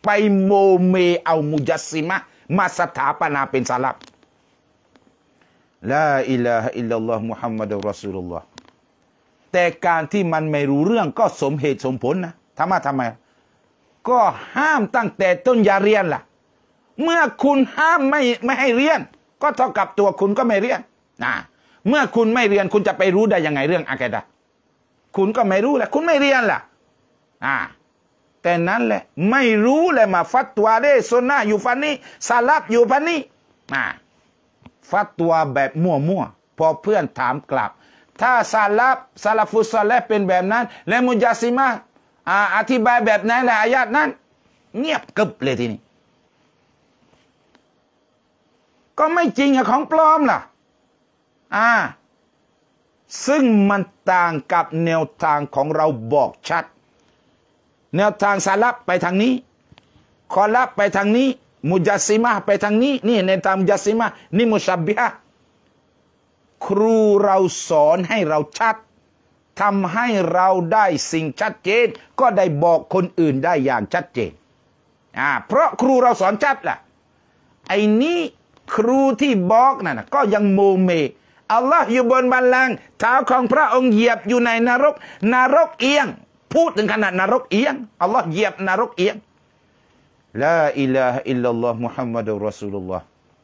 ไปโมเมเอามุจัสซิมะมาสถาปนาเป็นซาลับลาอิลาฮะอิลลัลลอฮ์มุฮัมมัดุรรอซูลุลลอฮ์แต่การที่มันไม่รู้เรื่องก็สมเหตุสมผลนะทำไมก็ห้ามตั้งแต่ต้นอย่าเรียนล่ะเมื่อคุณห้ามไม่ให้เรียนก็เท่ากับตัวคุณก็ไม่เรียนเมื่อคุณไม่เรียนคุณจะไปรู้ได้ยังไงเรื่องอะกีดะห์คุณก็ไม่รู้แหละคุณไม่เรียนล่ะแต่นั้นแหละไม่รู้เลยมาฟัตวาได้ซุนนะอยู่ฟันนี้ซาลับอยู่ฟันนี้ฟัตวาแบบมั่วพอเพื่อนถามกลับถ้าซาลาฟุสซอเลห์เป็นแบบนั้นและมุจัสซิมะอธิบายแบบนั้นและอายาตนั้นเงียบกึบเลยทีนี้ก็ไม่จริงของปลอมล่ะซึ่งมันต่างกับแนวทางของเราบอกชัดแนวทางซาลับไปทางนี้คอลับไปทางนี้มุจัสซิมะไปทางนี้นี่ในทางมุจัสซิมะนี่มุชับบิฮะครูเราสอนให้เราชัดทำให้เราได้สิ่งชัดเจนก็ได้บอกคนอื่นได้อย่างชัดเจนเพราะครูเราสอนชัดล่ะไอ้นี้ครูที่บอกนั่นก็ยังโมเมอัลลอฮ์อยู่บนบัลลังก์เท้าของพระองค์เหยียบอยู่ในนรกเอียงพูดถึงขนาดนรกเอียงอัลลอฮ์เหยียบนรกเอียงลาอิลาฮะอิลลัลลอฮ์มุฮัมมัดุรรอซูลุลลอฮ์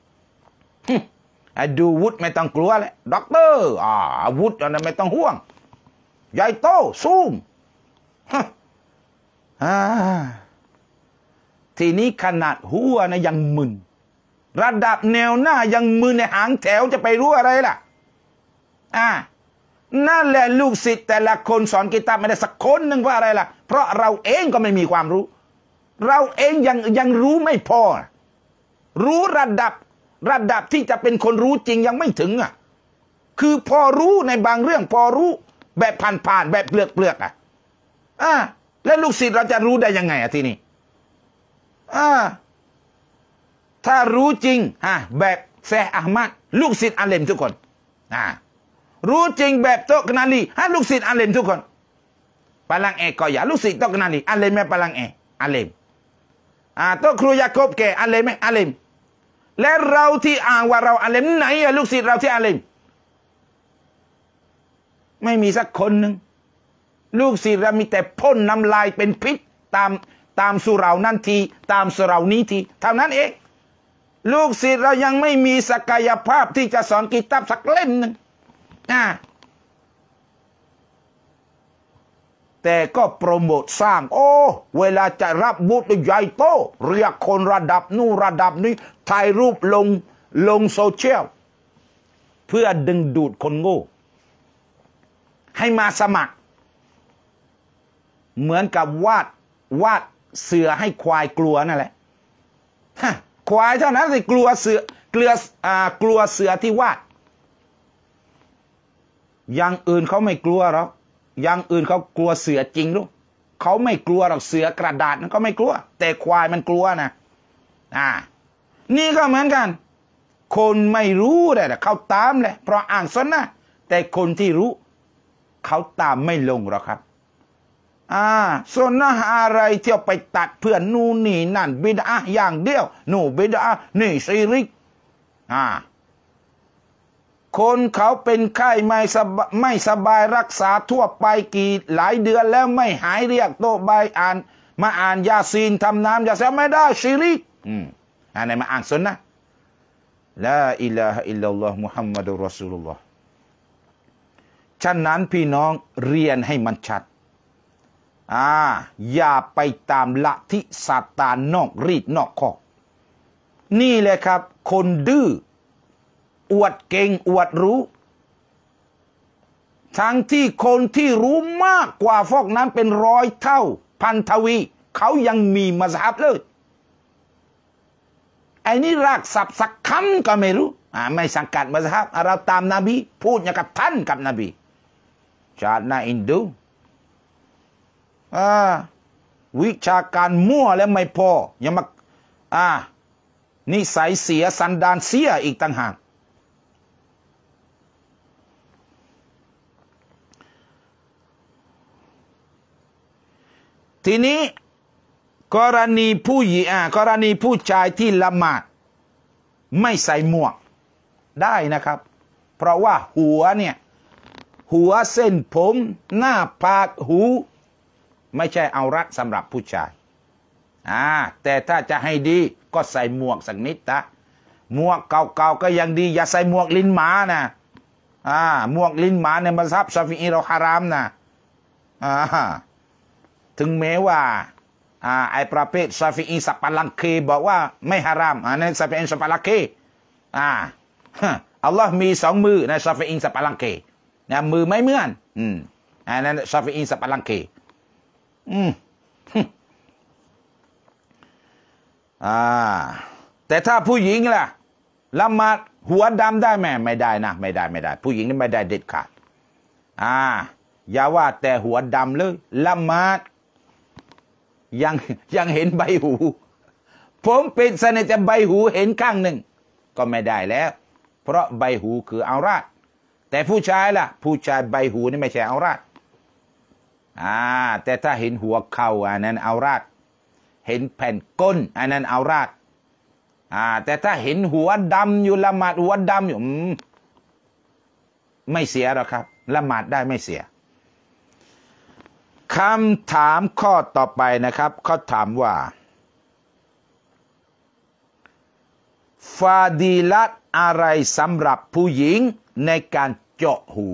ดูวุฒิไม่ต้องกลัวเลยด็อกเตอร์อาวุธอะไรไม่ต้องห่วงใหญ่โตสูงทีนี้ขนาดหัวนะยังมึนระดับแนวหน้ายังมึนในหางแถวจะไปรู้อะไรล่ะนั่นแหละลูกศิษย์แต่ละคนสอนกิตาบไม่ได้สักคนหนึ่งว่าอะไรล่ะเพราะเราเองก็ไม่มีความรู้เราเองยังรู้ไม่พอรู้ระดับที่จะเป็นคนรู้จริงยังไม่ถึงคือพอรู้ในบางเรื่องพอรู้แบบผ่านแบบเปลือกแล้วลูกศิษย์เราจะรู้ได้ยังไงทีนี้ถ้ารู้จริงแบบเซอะห์มัดลูกศิษย์อาเลมทุกคนรู้จริงแบบโตกนาลีลูกศิษย์อาเลมทุกคนปาลังก็อย่าลูกศิษย์โตกนาลีอาเลมไหมปาลังอาเลมโตครูยาโคบแกอาเลมไหมอาเลมและเราที่อ้างว่าเราอาเลมไหนลูกศิษย์เราที่อาเลมไม่มีสักคนหนึ่งลูกศิษย์เรามีแต่พ่นน้ำลายเป็นพิษตามสุเรานั่นทีตามสุเรานี้ทีเท่านั้นเองลูกศิษย์เรายังไม่มีศักยภาพที่จะสอนกิตาบสักเล่มหนึ่งแต่ก็โปรโมทสร้างเวลาจะรับบุตรใหญ่โตเรียกคนระดับนู่นระดับนี้ถ่ายรูปลงโซเชียลเพื่อดึงดูดคนโง่ให้มาสมัครเหมือนกับวาดเสือให้ควายกลัวนั่นแหละควายเท่านั้นเลยกลัวเสือกลัวเสือที่วาดอย่างอื่นเขาไม่กลัวหรอกอย่างอื่นเขากลัวเสือจริงลูกเขาไม่กลัวหรอกเสือกระดาษนั้นก็ไม่กลัวแต่ควายมันกลัวนะนี่ก็เหมือนกันคนไม่รู้เลยเขาตามเลยเพราะอ่านซุนนะห์แต่คนที่รู้เขาตามไม่ลงหรอกครับซุนนะห์อะไรที่เอาไปตัดเพื่อนนู่นนี่นั่นบิดอะห์อย่างเดียวนู่นบิดอะห์นี่ชิริกคนเขาเป็นไข้ไม่สบายรักษาทั่วไปหลายเดือนแล้วไม่หายเรียกโตใบมาอ่านยาซีนทำน้ำยาซีนไม่ได้ชิริกไหนมาอ่านซุนนะห์ลาอิลาฮะอิลลัลลอฮ์มุฮัมมัดุรรอซูลุลลอฮ์ฉะนั้นพี่น้องเรียนให้มันชัดอย่าไปตามลัทธิซาตานนอกรีดนอกคอกนี่แหละครับคนดื้ออวดเก่งอวดรู้ทั้งที่คนที่รู้มากกว่าพวกนั้นเป็นร้อยเท่าพันทวีเขายังมีมัซฮับเลยไอ้นี่รากศัพท์สักคำก็ไม่รู้ไม่สังกัดมัซฮับเราตามนบีพูดอย่างกับท่านกับนบีชาตินาอินดูวิชาการมั่วแล้วไม่พอยังมานิสัยเสียสันดานเสียอีกต่างหากทีนี้กรณีผู้หญิงกรณีผู้ชายที่ละหมาดไม่ใส่หมวกได้นะครับเพราะว่าหัวเนี่ยหัวเส้นผมหน้าผากหูไม่ใช่เอารัดสำหรับผู้ชายแต่ถ้าจะให้ดีก็ใส่หมวกสักนิดนะหมวกเก่าๆก็ยังดีอย่าใส่หมวกลิ้นหมานะหมวกลิ้นหมาในมัซฮับชาฟิอีเราฮารามนะถึงแม้ว่าไอประเภทชาฟิอีสับปะลังเคบอกว่าไม่ฮารามในชาฟิอีสับปะลังเคอัลลอฮ์มีสองมือในชาฟิอีสับปะลังเคนะมือไม่เหมือนนั้นชาฟิอีสับปะลังเคแต่ถ้าผู้หญิงล่ะละหมาดหัวดำได้ไหมไม่ได้นะไม่ได้ผู้หญิงนี่ไม่ได้เด็ดขาดอย่าว่าแต่หัวดำเลยละหมาดยังเห็นใบหูผมเป็นสนิทจะใบหูเห็นข้างหนึ่งก็ไม่ได้แล้วเพราะใบหูคือเอาราดแต่ผู้ชายล่ะผู้ชายใบหูนี่ไม่ใช่เอาราดแต่ถ้าเห็นหัวเข่าอันนั้นเอาราดเห็นแผ่นก้นอันนั้นเอาราดแต่ถ้าเห็นหัวดำอยู่ละหมาดหัวดำอยู่ไม่เสียหรอกครับละหมาดได้ไม่เสียคำถามข้อต่อไปนะครับเขาถามว่าฟาดีลัตอะไรสำหรับผู้หญิงในการเจาะหู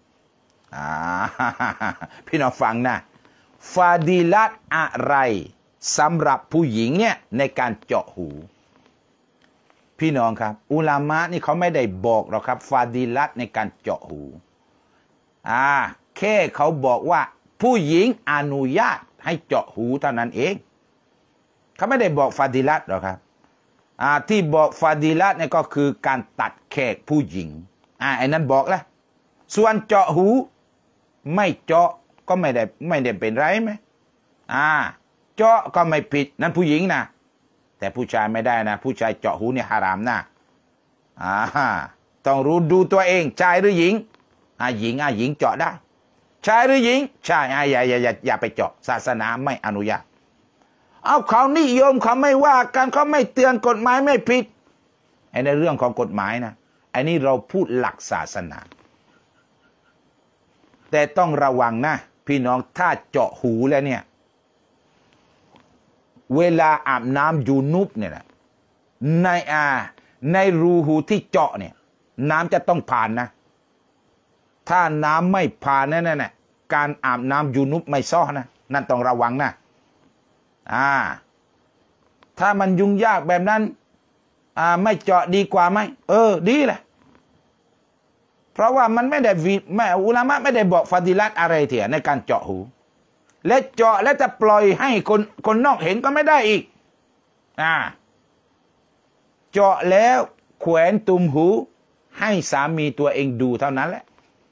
พี่น้องฟังนะฟาดีลัตอะไรสำหรับผู้หญิงเนี่ยในการเจาะหูพี่น้องครับอุลามะนี่เขาไม่ได้บอกหรอกครับฟาดีลัตในการเจาะหูแค่เขาบอกว่าผู้หญิงอนุญาตให้เจาะหูเท่านั้นเองเขาไม่ได้บอกฟาดีลัตหรอกครับที่บอกฟาดีลัตเนี่ยก็คือการตัดแขกผู้หญิงไอ้นั้นบอกแล้วส่วนเจาะหูไม่เจาะก็ไม่ได้เป็นไรไหมเจาะก็ไม่ผิดนั้นผู้หญิงนะแต่ผู้ชายไม่ได้นะผู้ชายเจาะหูเนี่ยฮารามนะต้องรู้ดูตัวเองชายหรือหญิงหญิงเจาะได้ชายหรือหญิงชายอย่าไปเจาะศาสนาไม่อนุญาตเอาเขานิยมเขาไม่ว่ากันเขาไม่เตือนกฎหมายไม่ผิดในเรื่องของกฎหมายนะอันนี้เราพูดหลักศาสนาแต่ต้องระวังนะพี่น้องถ้าเจาะหูแล้วเนี่ยเวลาอาบน้ำยูนุบเนี่ยนะในรูหูที่เจาะเนี่ยน้ำจะต้องผ่านนะถ้าน้ำไม่ผ่านนั่นน่ะการอาบน้ำยูนุบไม่ซ้อนะนั่นต้องระวังนะถ้ามันยุ่งยากแบบนั้นไม่เจาะดีกว่าไหมดีแหละเพราะว่ามันไม่ได้อุลามะไม่ได้บอกฟาดิลัตอะไรเถียในการเจาะหูและเจาะและจะปล่อยให้คนนอกเห็นก็ไม่ได้อีกเจาะแล้วแขวนตุ่มหูให้สามีตัวเองดูเท่านั้นแหละ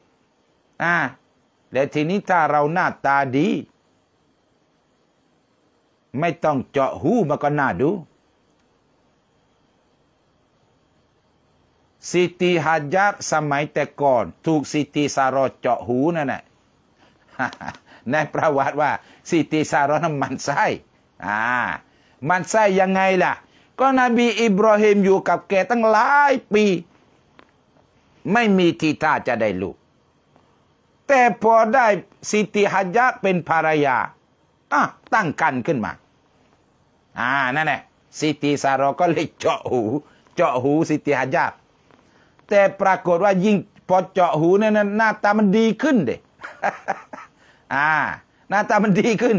และทีนี้ถ้าเราหน้าตาดีไม่ต้องเจาะหูมันก็น่าดูซิติฮัจญัดสมัยแต่ก่อนถูกซิติซารอเจาะหูนั่นแหละในประวัติว่าซิติซารอนั้นมันไส้มันไส้ยังไงล่ะก็นบีอิบราฮิมอยู่กับแกตั้งหลายปีไม่มีทีท่าจะได้ลูกแต่พอได้ซิติฮัจญัดเป็นภรรยาตั้งครรภ์ขึ้นมานั่นแหละซิติซารอก็เลยเจาะหูซิติฮัจญัดแต่ปรากฏว่ายิ่งพอเจาะหูเนี่ยหน้าตามันดีขึ้นเด็หน้าตามันดีขึ้น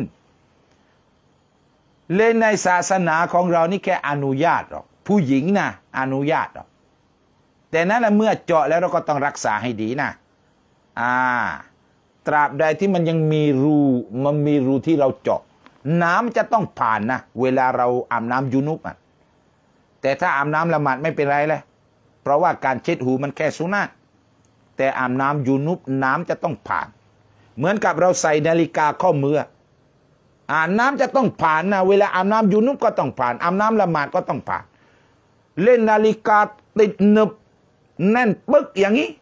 เล่นในศาสนาของเรานี่แค่อนุญาตหรอกผู้หญิงนะอนุญาตหรอกแต่นั้นแหละเมื่อเจาะแล้วเราก็ต้องรักษาให้ดีนะตราบใดที่มันยังมีรูที่เราเจาะน้ำจะต้องผ่านนะเวลาเราอาบน้ำยูนุบแต่ถ้าอาบน้ำละหมาดไม่เป็นไรเลยเพราะว่าการเช็ดหูมันแค่สุนัตแต่อาบน้ำยูนุบน้ำจะต้องผ่านเหมือนกับเราใส่นาฬิกาข้อมือน้ำจะต้องผ่านนะเวลาอาบน้ำยูนุบก็ต้องผ่านอาบน้ำละหมาดก็ต้องผ่านเล่นนาฬิกาติดหนึบแน่นปึ๊กอย่างนี้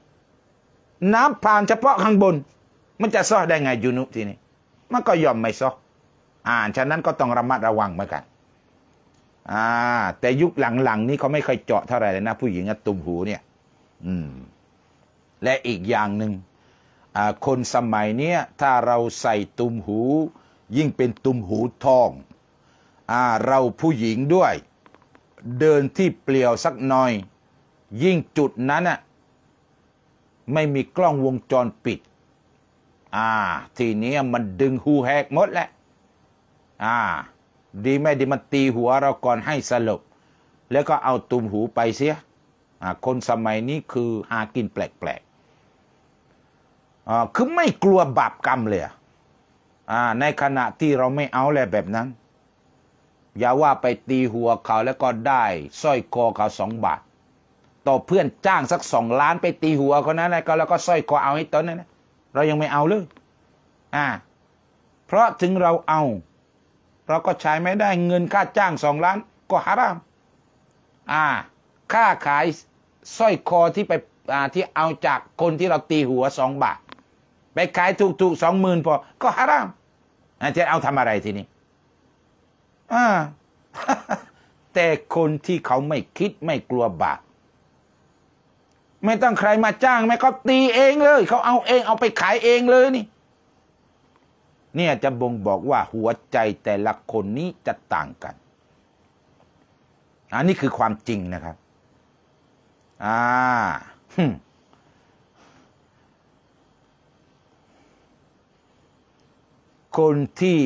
น้ำผ่านเฉพาะข้างบนมันจะซ้อได้ไงยูนุบทีนี้มันก็ยอมไม่ซ้อฉะนั้นก็ต้องระมัดระวังเหมือนกันแต่ยุคหลังๆนี้เขาไม่ค่อยเจาะเท่าไหร่เลยนะผู้หญิงตุ่มหูเนี่ยและอีกอย่างหนึ่งคนสมัยเนี้ยถ้าเราใส่ตุ่มหูยิ่งเป็นตุ่มหูทองเราผู้หญิงด้วยเดินที่เปลี่ยวสักหน่อยยิ่งจุดนั้นไม่มีกล้องวงจรปิดทีนี้มันดึงหูแหกหมดแหละดีไม่ดีมันตีหัวเราก่อนให้สลบแล้วก็เอาตุ่มหูไปเสียคนสมัยนี้คือหากินแปลกๆคือไม่กลัวบาปกรรมเลยในขณะที่เราไม่เอาแหละแบบนั้นอย่าว่าไปตีหัวเขาแล้วก็ได้สร้อยคอเขา2 บาทต่อเพื่อนจ้างสัก2 ล้านไปตีหัวเขานั้นแล้วก็สร้อยคอเอาให้ตอนนั้นเรายังไม่เอาเลยเพราะถึงเราเอาเราก็ใช้ไม่ได้เงินค่าจ้าง2 ล้านก็ฮารามค่าขายสร้อยคอที่ไปที่เอาจากคนที่เราตีหัว2 บาทไปขายถูก 20,000 พอก็ฮารามจะเอาทำอะไรทีนี้แต่คนที่เขาไม่คิดไม่กลัวบาปไม่ต้องใครมาจ้างไม่เขาตีเองเลยเขาเอาเองเอาไปขายเองเลยเนี่ยจะบ่งบอกว่าหัวใจแต่ละคนนี้จะต่างกันนี่คือความจริงนะครับคนที่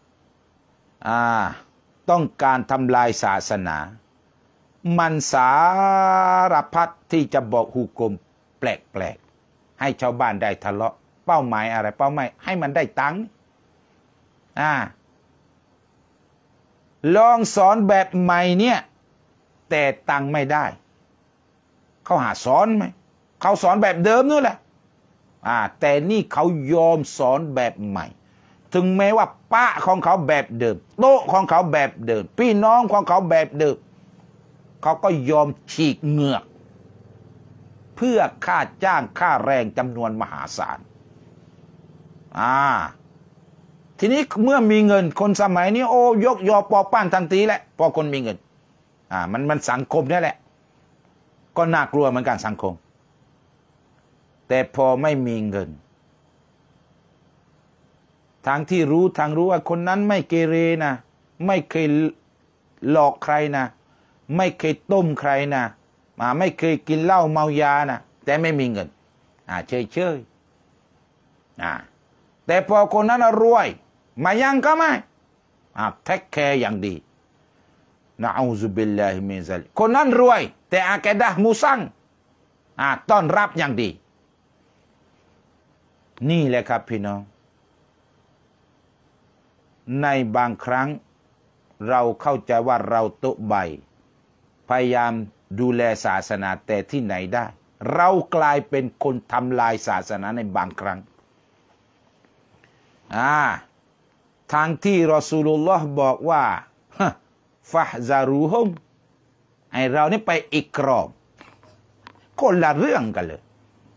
ต้องการทำลายศาสนามันสารพัดที่จะบอกหุกมแปลกๆให้ชาวบ้านได้ทะเลาะเป้าหมายอะไรเป้าหมายให้มันได้ตังค์ลองสอนแบบใหม่เนี่ยแต่ตังค์ไม่ได้เขาหาสอนไหมเขาสอนแบบเดิมนู่นแหละแต่นี่เขายอมสอนแบบใหม่ถึงแม้ว่าป้าของเขาแบบเดิมโต๊ะของเขาแบบเดิมพี่น้องของเขาแบบเดิมเขาก็ยอมฉีกเหงือกเพื่อค่าจ้างค่าแรงจำนวนมหาศาลทีนี้เมื่อมีเงินคนสมัยนี้ยกยอปอปั้นทันทีแหละพอคนมีเงินมันสังคมนี่แหละก็น่ากลัวเหมือนกันสังคมแต่พอไม่มีเงินทางที่รู้ว่าคนนั้นไม่เกเรนะไม่เคยหลอกใครนะไม่เคยต้มใครนะไม่เคยกินเหล้าเมายานะแต่ไม่มีเงินเฉยแต่พอคนนั้นรวยมายังก็ไม่แท็กแคร์อย่างดีนะอูซุบิลลาฮิมินซัลิกคนนั้นรวยแต่อากีดะห์มุซังต้อนรับอย่างดีนี่แหละครับพี่น้องในบางครั้งเราเข้าใจว่าเราโตใบพยายามดูแลศาสนาแต่ที่ไหนได้เรากลายเป็นคนทำลายศาสนาในบางครั้งทางที่รอซูลุลลอฮ์บอกว่าฟะฮซารูฮุมไอเรานี่ไปอิกรอบคนละเรื่องกันเลย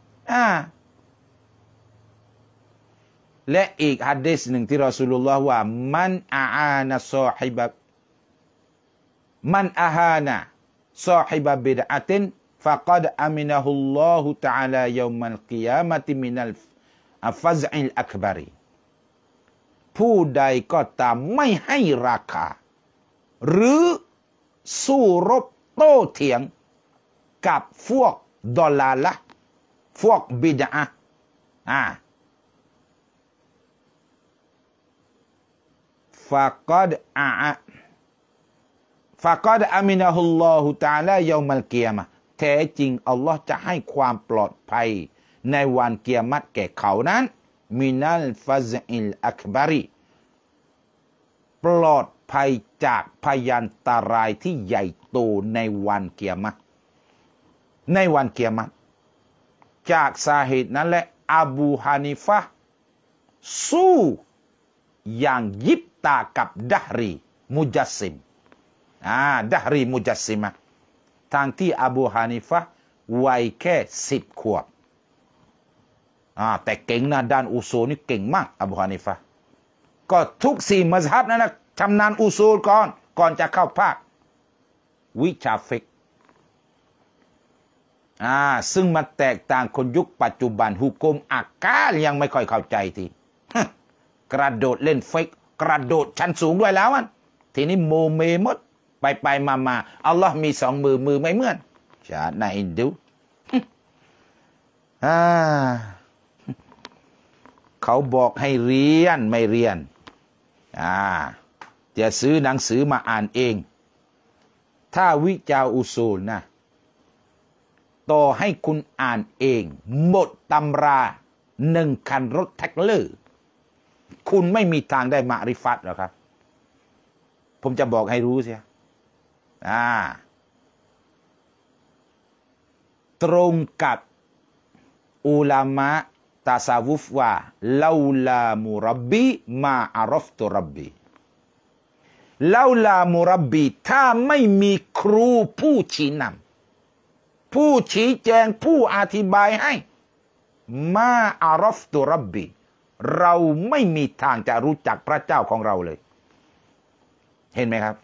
และอีกหะดีษหนึ่งที่รอซูลุลลอฮ์ว่ามันอานะซอฮิบะมันอาฮานะซอฮิบะบิดอะตินฟะกัดอามินะฮุลลอฮุตะอาลายอมัลกิยามะติมินัลฟัซอิลอักบารีผู้ใดก็ตามไม่ให้ราคาหรือสู้รบโต้เถียงกับพวกดอลลาละพวกบิดอะฟะกัดอามินะฮุลลอฮุตะอาลายอมัลกิยามะห์แท้จริงอัลลอฮ์จะให้ความปลอดภัยในวันกิยามะห์แก่เขานั้นมินัลฟัซอิลอักบารีปลอดภัยจากพยันตรายที่ใหญ่โตในวันกิยามะห์ในวันกิยามะห์จากสาเหตุนั้นแหละอบูฮานิฟะห์สู้อย่างยิบตากับดะฮรีมุจัสซิมดะฮรีมุจัสซิมะทางที่อบูฮานิฟะห์วัยแค่10 ขวบแต่เก่งนะด้านอุซูลนี่เก่งมากอบูฮานิฟะห์ก็ทุก4มัซฮับนั้นนะชำนาญอุซูลก่อนจะเข้าภาควิชาฟิกซึ่งมันแตกต่างคนยุคปัจจุบันฮุกมอักกาลยังไม่ค่อยเข้าใจทีกระโดดเล่นฟิกกระโดดชั้นสูงด้วยแล้วทีนี้โมเมหมดไปมาอัลลอฮ์มี2 มือไม่เหมือนชาติไหนดูเขาบอกให้เรียนไม่เรียนจะซื้อหนังสือมาอ่านเองถ้าวิจาอุซูลนะต่อให้คุณอ่านเองหมดตำรา1 คันรถแท็กเลอร์คุณไม่มีทางได้มะริฟัตหรอกครับผมจะบอกให้รู้เสียตรงกับอุลามะตาซาวุฟว่าลาลามุรับบีมาอารฟตุรับบีลาลามุรับบีถ้าไม่มีครูผู้ชี้นำผู้ชี้แจงผู้อธิบายให้มาอารฟตุรับบีเราไม่มีทางจะรู้จักพระเจ้าของเราเลยเห็นไหมครับ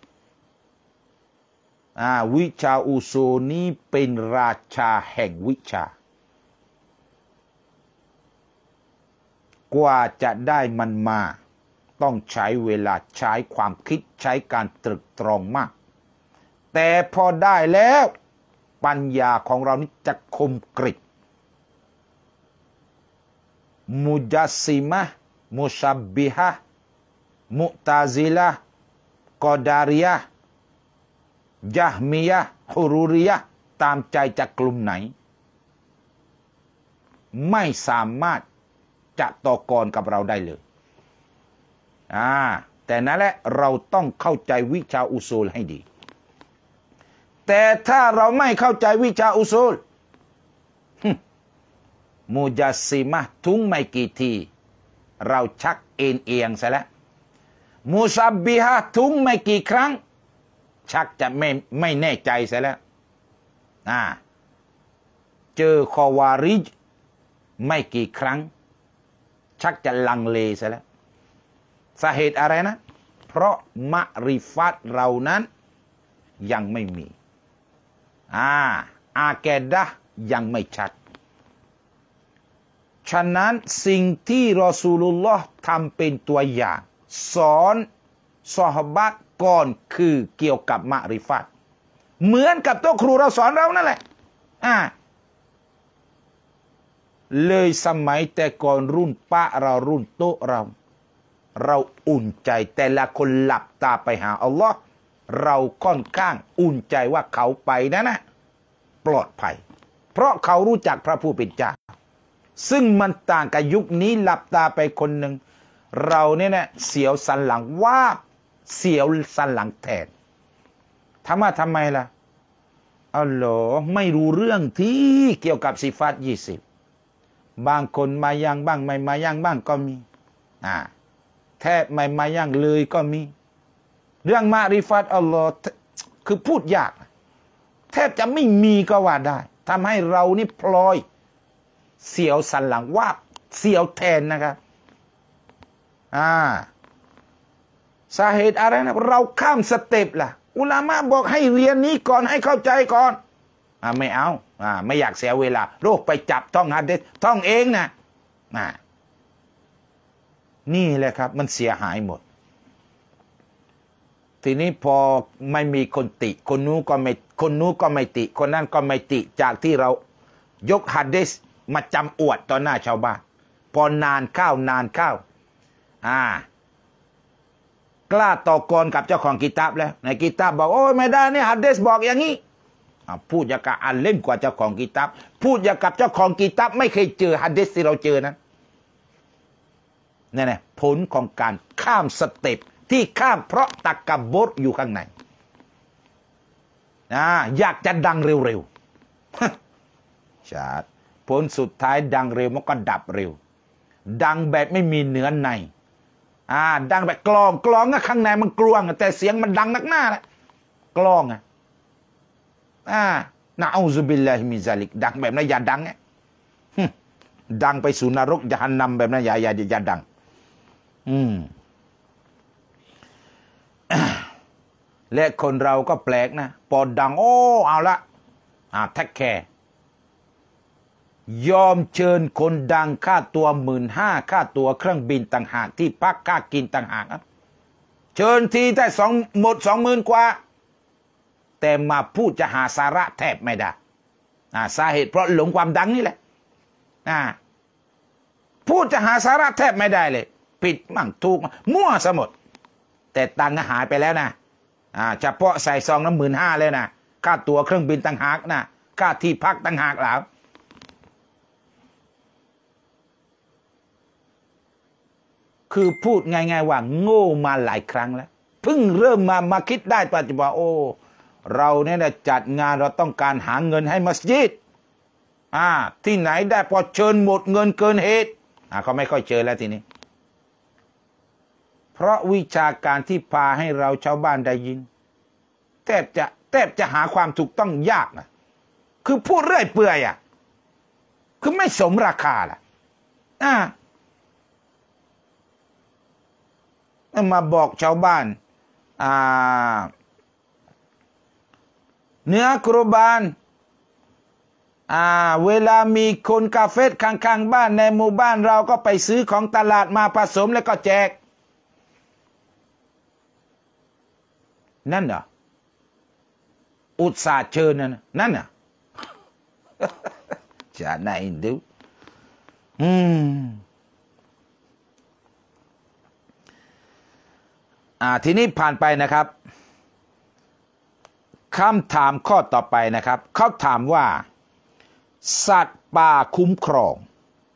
วิชาอุซูลนี้เป็นราชาแห่งวิชากว่าจะได้มันมาต้องใช้เวลาใช้ความคิดใช้การตรึกตรองมากแต่พอได้แล้วปัญญาของเรานี่จะคมกริบมุจัสซิมะห์มุชับบิฮะห์มุตาซิละห์กอดาริยะห์ยะฮ์มียะห์ฮุรูริยะห์ตามใจจากกลุ่มไหนไม่สามารถจะต่อกรกับเราได้เลยแต่นั่นแหละเราต้องเข้าใจวิชาอุซูลให้ดีแต่ถ้าเราไม่เข้าใจวิชาอุซูลมุจัสซิมะห์ทุงไม่กี่ทีเราชักเอียงซะแล้วมุชับบิฮะห์ทุงไม่กี่ครั้งชักจะไม่แน่ใจซะแล้วเจอคอวาริจไม่กี่ครั้งชักจะลังเลซะแล้วสาเหตุอะไรนะเพราะมะริฟัตเรานั้นยังไม่มีอาเกดะห์ยังไม่ชัดฉะนั้นสิ่งที่รอซูลุลลอฮ์ทำเป็นตัวอย่างสอนซอฮาบะห์ก่อนคือเกี่ยวกับมะริฟัตเหมือนกับตัวครูเราสอนเรานั่นแหละเลยสมัยแต่ก่อนรุ่นป้าเรารุ่นโตเราอุ่นใจแต่ละคนหลับตาไปหาอัลลอฮ์เราค่อนข้างอุ่นใจว่าเขาไปนะปลอดภัยเพราะเขารู้จักพระผู้เป็นเจ้าซึ่งมันต่างกับยุคนี้หลับตาไปคนหนึ่งเราเนี่ยนะเสียวสันหลังว่าเสียวสันหลังแทนทำไมล่ะอัลลอฮ์ไม่รู้เรื่องที่เกี่ยวกับสิฟัต20บางคนมายังบ้างไม่มายังบ้างก็มีแทบไม่มายังเลยก็มีเรื่องมาริฟัตอัลลอฮ์คือพูดยากแทบจะไม่มีก็ว่าได้ทำให้เรานี่พลอยเสียวสันหลังว่าเสียวแทนนะครับสาเหตุอะไรนะเราข้ามสเต็ปล่ะอุลามะบอกให้เรียนนี้ก่อนให้เข้าใจก่อนไม่เอาไม่อยากเสียเวลาโรคไปจับท่องหะดีษท่องเองนะนี่แหละครับมันเสียหายหมดทีนี้พอไม่มีคนติคนนู้นก็ไม่ติคนนั้นก็ไม่ติจากที่เรายกหะดีษมาจำอวดต่อหน้าชาวบ้านพอนานเข้ากล้าต่อกรกับเจ้าของกิตาบแล้วในกิตาบบอกโอ้ยไม่ได้เนี่ยหะดีษบอกอย่างนี้พูดอย่างกับอันเล่นกว่าเจ้าของกิตาบพูดอย่างกับเจ้าของกิตาบไม่เคยเจอหะดีษที่เราเจอนั้นนี่นะผลของการข้ามสเต็ปที่ข้ามเพราะตักกะบรอยู่ข้างในอยากจะดังเร็วๆชาติผลสุดท้ายดังเร็วมันก็ดับเร็วดังแบบไม่มีเนื้อในดังแบบกลองนะข้างในมันกลวงแต่เสียงมันดังนักหน้าแหละกลองนะอูซุบิลลาฮิมินซาลิกดังแบบนั้นอย่าดังดังไปสู่นรกยะฮันนัมแบบนั้นอย่าดังและคนเราก็แปลกนะปอดดังโอ้เอาละแท็กแคร์ยอมเชิญคนดังค่าตัว15,000ค่าตัวเครื่องบินต่างหากที่พักค่ากินต่างหากเชิญทีได้หมด 20,000 กว่าแต่มาพูดจะหาสาระแทบไม่ได้สาเหตุเพราะหลงความดังนี่แหละพูดจะหาสาระแทบไม่ได้เลยผิดมั่งถูกมั่วซะหมดแต่ตังค์หายไปแล้วนะเฉพาะใส่ซองน้ำ15,000เลยนะค่าตั๋วเครื่องบินต่างหากนะค่าที่พักต่างหากแล้วคือพูดง่ายๆว่าโง่มาหลายครั้งแล้วเพิ่งเริ่มมาคิดได้ปัจจุบันโอ้เราเนี่ยจัดงานเราต้องการหาเงินให้มัสยิดที่ไหนได้พอเชิญหมดเงินเกินเหตุเขาไม่ค่อยเจอแล้วทีนี้เพราะวิชาการที่พาให้เราชาวบ้านได้ยินแทบจะหาความถูกต้องยากนะคือพูดเรื่อยเปื่อยคือไม่สมราคาล่ะมาบอกชาวบ้านเนื้อกุรบานเวลามีคนกาเฟสข้างๆบ้านในหมู่บ้านเราก็ไปซื้อของตลาดมาผสมแล้วก็แจกนั่นเหรออุตส่าห์เชิญนั่นน่ะจะไหนดูทีนี้ผ่านไปนะครับคำถามข้อต่อไปนะครับเขาถามว่าสัตว์ป่าคุ้มครอง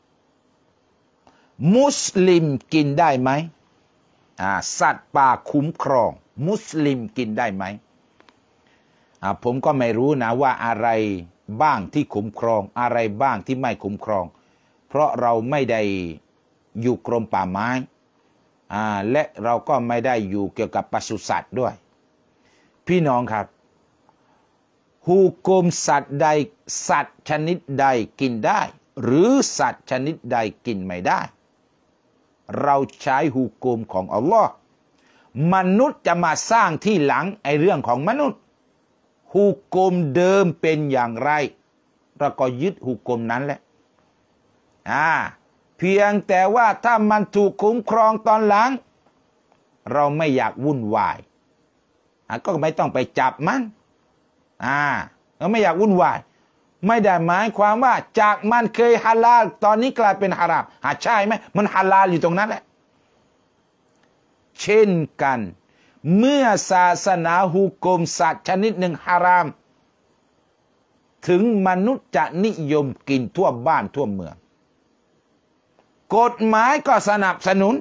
มุสลิมกินได้ไหมสัตว์ป่าคุ้มครองมุสลิมกินได้ไหมผมก็ไม่รู้นะว่าอะไรบ้างที่คุ้มครองอะไรบ้างที่ไม่คุ้มครองเพราะเราไม่ได้อยู่กรมป่าไม้และเราก็ไม่ได้อยู่เกี่ยวกับปศุสัตว์ด้วยพี่น้องครับหุกุมสัตว์ใดสัตว์ชนิดใดกินได้หรือสัตว์ชนิดใดกินไม่ได้เราใช้หุกุมของอัลลอฮ์มนุษย์จะมาสร้างที่หลังเรื่องของมนุษย์หุกุมเดิมเป็นอย่างไรเราก็ยึดหุกุมนั้นแหละเพียงแต่ว่าถ้ามันถูกคุ้มครองตอนหลังเราไม่อยากวุ่นวายก็ไม่ต้องไปจับมันเราไม่อยากวุ่นวายไม่ได้หมายความว่าจากมันเคยฮาลาลตอนนี้กลายเป็นฮารามใช่ไหมมันฮาลาลอยู่ตรงนั้นแหละเช่นกันเมื่อศาสนาหุกุมสัตว์ชนิดหนึ่งฮารามถึงมนุษย์จะนิยมกินทั่วบ้านทั่วเมืองกฎหมายก็สนับสนุน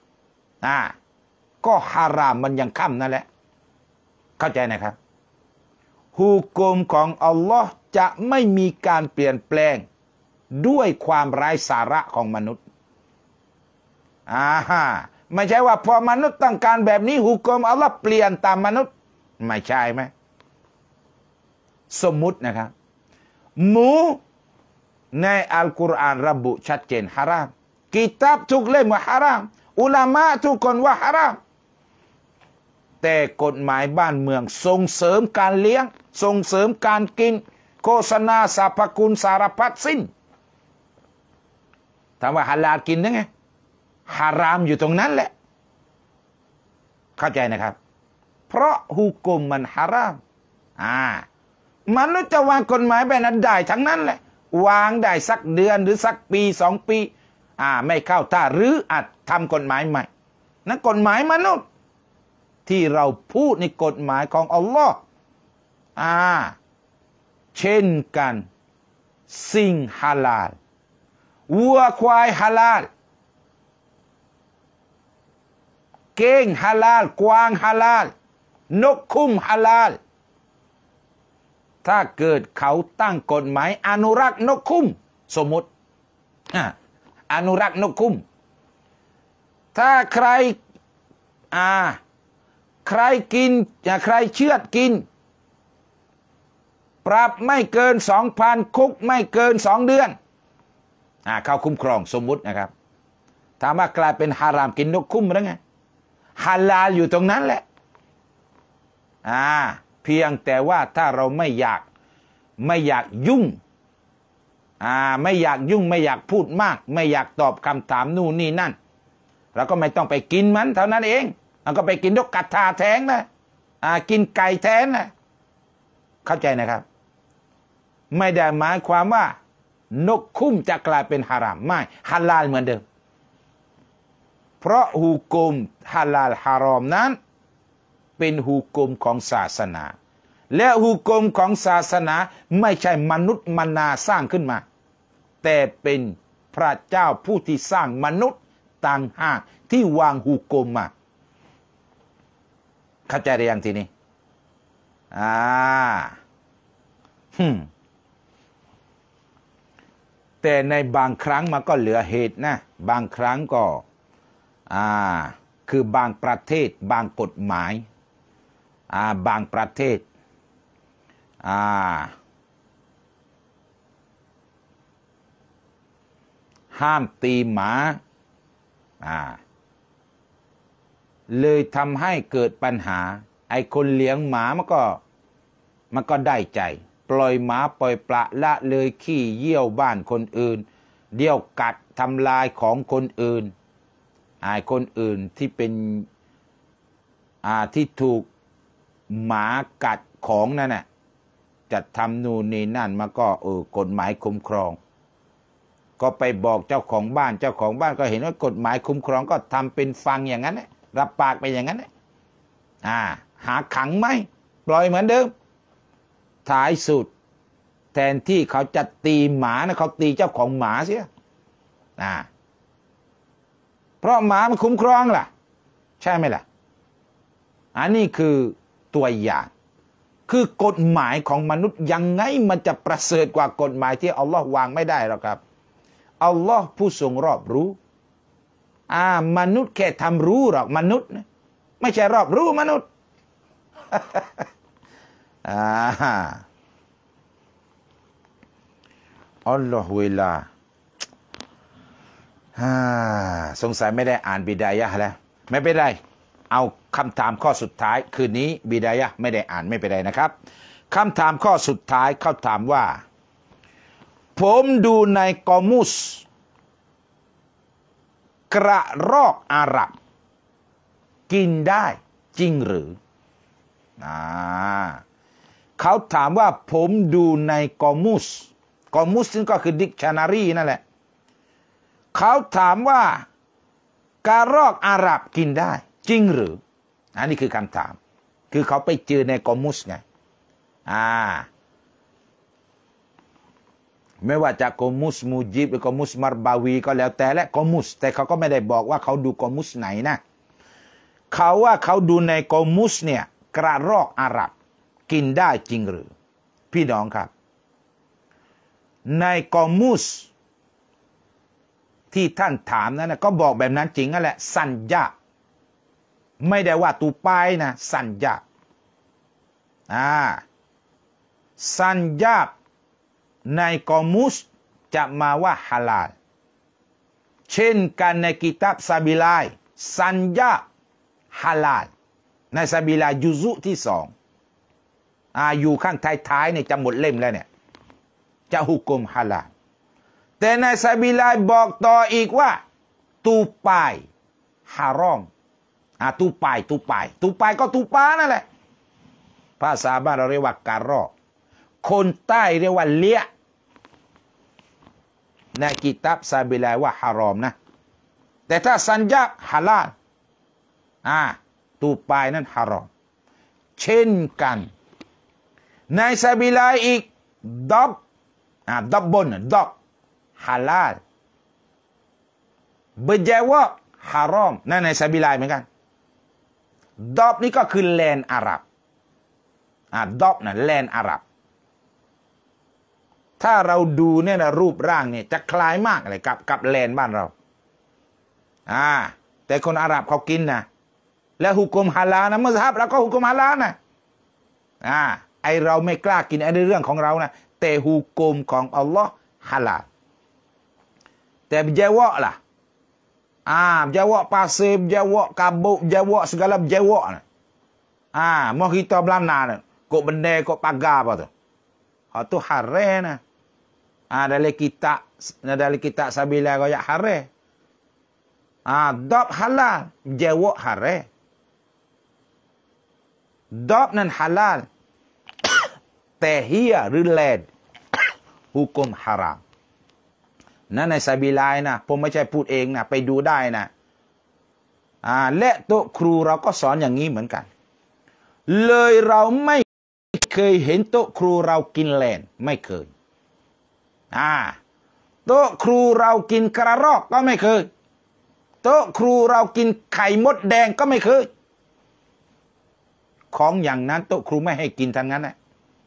ก็ฮารามมันยังค่ำนั่นแหละเข้าใจนะครับหุกุมของอัลลอฮ์จะไม่มีการเปลี่ยนแปลงด้วยความไร้สาระของมนุษย์ไม่ใช่ว่าพอมนุษย์ต้องการแบบนี้หุกุมอัลลอฮ์เปลี่ยนตามมนุษย์ไม่ใช่ไหมสมมุตินะครับหมูในอัลกุรอานระบุชัดเจนฮารามกิตาบทุกเล่มว่าฮารามอุลามะทุกคนว่าฮารามแต่กฎหมายบ้านเมืองส่งเสริมการเลี้ยงส่งเสริมการกินโฆษณาสรรพคุณสารพัดสิ้นถามว่าฮาลาลกินได้ไงฮารามอยู่ตรงนั้นแหละเข้าใจนะครับเพราะหุกุมมันฮารามมนุษย์จะวางกฎหมายแบบนั้นได้ทั้งนั้นแหละวางได้สักเดือนหรือสักปี2 ปีไม่เข้าท่าหรืออาจทำกฎหมายใหม่นั่นกฎหมายมนุษย์ที่เราพูดในกฎหมายของอัลลอฮ์เช่นกันสิ่งฮาลาลวัวควายฮาลาลเก้งฮาลาลกวางฮาลาลนกคุ้มฮาลาลถ้าเกิดเขาตั้งกฎหมายอนุรักษ์นกคุ้มสมมติอนุรักษ์นกคุ้มถ้าใครกินใครเชือดกินปรับไม่เกิน 2,000 คุกไม่เกิน2 เดือนเขาคุ้มครองสมมุตินะครับถามว่ากลายเป็นฮารามกินนกคุ้มหรือไงฮาลาลอยู่ตรงนั้นแหละเพียงแต่ว่าถ้าเราไม่อยากยุ่งไม่อยากยุ่งไม่อยากพูดมากไม่อยากตอบคำถามนู่นนี่นั่นเราก็ไม่ต้องไปกินมันเท่านั้นเองเราก็ไปกินนกกระทาแท้งนะกินไก่แท้งนะเข้าใจนะครับไม่ได้หมายความว่านกคุ้มจะกลายเป็นฮารามไม่ฮาลาลเหมือนเดิมเพราะฮุกมฮาลาลฮารอมนั้นเป็นฮุกมของศาสนาและฮุกมของศาสนาไม่ใช่มนุษย์มนาสร้างขึ้นมาแต่เป็นพระเจ้าผู้ที่สร้างมนุษย์ต่างหากที่วางฮุกมมาเข้าใจหรือยังทีนี้แต่ในบางครั้งมันก็เหลือเหตุนะบางครั้งก็คือบางประเทศบางกฎหมายบางประเทศห้ามตีหมาเลยทำให้เกิดปัญหาไอ้คนเลี้ยงหมามันก็ได้ใจปล่อยหมาปล่อยปละละเลยขี้เยี่ยวบ้านคนอื่นเดี่ยวกัดทำลายของคนอื่นคนอื่นที่เป็นที่ถูกหมากัดของนั่นน่ะจะทำนู่นนี่นั่นมาก็กฎหมายคุ้มครองก็ไปบอกเจ้าของบ้านก็เห็นว่ากฎหมายคุ้มครองก็ทำเป็นฟังอย่างนั้นรับปากไปอย่างนั้นหาขังไหมปล่อยเหมือนเดิมท้ายสุดแทนที่เขาจะตีหมานะเขาตีเจ้าของหมาเสียเพราะหมามันคุ้มครองล่ะใช่ไหมล่ะอันนี้คือตัวอย่างคือกฎหมายของมนุษย์ยังไงมันจะประเสริฐกว่ากฎหมายที่อัลลอฮ์วางไม่ได้หรอกครับอัลลอฮ์ผู้ทรงรอบรู้มนุษย์แค่ทำรู้หรอกมนุษย์นะไม่ใช่รอบรู้มนุษย์อัลลอฮฺเวลาสงสัยไม่ได้อ่านบิดายะห์แล้วไม่เป็นไรเอาคำถามข้อสุดท้ายคืนนี้บิดายะห์ไม่ได้อ่านไม่เป็นไรนะครับคำถามข้อสุดท้ายเขาถามว่าผมดูในกอมุสกระรอกอาหรับกินได้จริงหรือเขาถามว่าผมดูในกอมุสนี่ก็คือดิกชันนารีนั่นแหละเขาถามว่ากระรอกอาหรับกินได้จริงหรืออันนี้คือคำถามคือเขาไปเจอในกอมุสไงไม่ว่าจะกอมุสมูจิบหรือกอมุสมารบาวีก็แล้วแต่และกอมุสแต่เขาก็ไม่ได้บอกว่าเขาดูกอมุสไหนนะเขาว่าเขาดูในกอมุสเนี่ยกระรอกอาหรับกินได้จริงหรือพี่น้องครับในกอมุสที่ท่านถามนั้นนะก็บอกแบบนั้นจริงนั่นแหละสัญญาไม่ได้ว่าตูปายนะสัญญาสัญญาในกอมุสจะมาว่าฮาลาลเช่นกันในกิตับซาบิลายสัญญาฮาลาลในซาบิลายยุซุที่2อยู่ข้างท้ายๆในจะหมดเล่มแล้วเนี่ยจะฮุกมฮาลาลแต่ในซาบิลายบอกต่ออีกว่าตูปายฮารอมตูปายก็ตูปานั่นแหละภาษาบ้านเราเรียกว่าการอกคนใต้เรียกว่าเลี้ยในกิตับซาบิลายว่าฮารอมนะแต่ถ้าสัญญาฮาลาลตูปายนั้นฮารอมเช่นกันในซาบิลายอีกดับบนดับฮาลาลเบจาวะฮารอมนั่นในซาบิลายเหมือนกันดับนี่ก็คือแลนอาหรับดับนะแลนอาหรับถ้าเราดูเนี่ยนะรูปร่างเนี่ยจะคล้ายมากเลยกับแลนบ้านเราแต่คนอาหรับเขากินนะแล้วฮุกมฮาลาลนะมัซฮับแล้วก็ฮุกมฮาลาลนะไอเราไม่กล้ากินไอเรื่องของเรานะแต่ฮุกมของอัลลอฮ์ฮาลาลแต่เจวะล่ะเจวะpasirเจวะkabukเจวะsegalaเจวะนะ Mau kita belana kok benda kok pagar apa tu. Tu haram nah. Dalam kitab Sabila royak haram. Dab halal, jawab haram. Dab nan halal. Tehia reled hukum haram. นั่นในซาบิลายนะผมไม่ใช่พูดเองนะไปดูได้นะและโต๊ะครูเราก็สอนอย่างนี้เหมือนกันเลยเราไม่เคยเห็นโต๊ะครูเรากินแลนไม่เคยโต๊ะครูเรากินกระรอกก็ไม่เคยโต๊ะครูเรากินไข่มดแดงก็ไม่เคยของอย่างนั้นโต๊ะครูไม่ให้กินทั้งนั้นนะ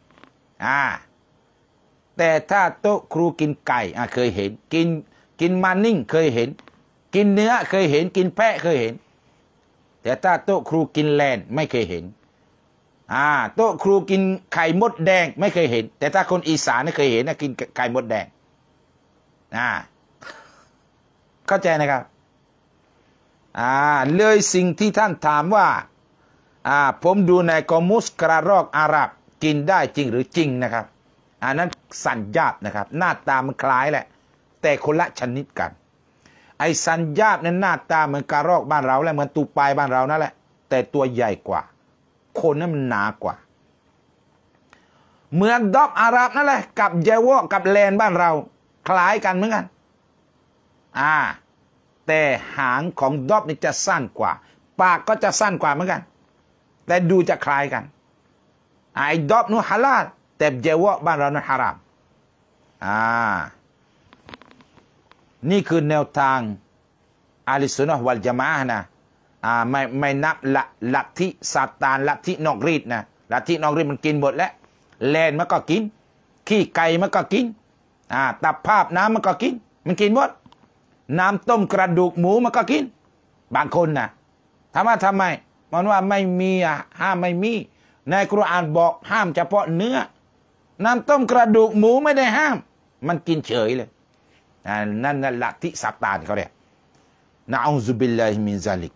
แต่ถ้าโต๊ะครูกินไก่เคยเห็นกินมันนิ่งเคยเห็นกินเนื้อเคยเห็นกินแพะเคยเห็นแต่ถ้าโต๊ะครูกินแลนไม่เคยเห็นโต๊ะครูกินไข่มดแดงไม่เคยเห็นแต่ถ้าคนอีสานเคยเห็นนะกินไข่มดแดงเข้าใจนะครับเลยสิ่งที่ท่านถามว่าผมดูในกอมุสกระรอกอาหรับกินได้จริงหรือจริงนะครับอันนั้นสัญญาบนะครับหน้าตามันคล้ายแหละแต่คนละชนิดกันไอ้สัญญาบนั้นหน้าตาเหมือนกระรอกบ้านเราและเหมือนตูปายบ้านเรานั่นแหละแต่ตัวใหญ่กว่าคนนั้นมันหนากว่าเหมือนดอบอาหรับนั่นแหละกับเจวอกับแลนบ้านเราคล้ายกันเหมือนกันแต่หางของดอบนี่จะสั้นกว่าปากก็จะสั้นกว่าเหมือนกันแต่ดูจะคล้ายกันไอ้ดอบนู้นฮาลาลแต่เจวะบ้านเรานั้นฮารามนี่คือแนวทางอะลิสุนนะห์วัลญะมาอะห์นะไม่นับลัทธิซาตานลัทธินอกรีดนะลัทธินอกรีดมันกินหมดแล้วแลนมันก็กินขี้ไก่มันก็กินตับภาพน้ำมันก็กินมันกินหมดน้ำต้มกระดูกหมูมันก็กินบางคนนะถามว่าทำไมมันว่าไม่มีห้ามไม่มีในกุรอานบอกห้ามเฉพาะเนื้อน้ำต้มกระดูกหมูไม่ได้ห้ามมันกินเฉยเลยนั่นลัทธิซาตานเขาเรียกนะอูซุบิลลาฮิมินซาลิก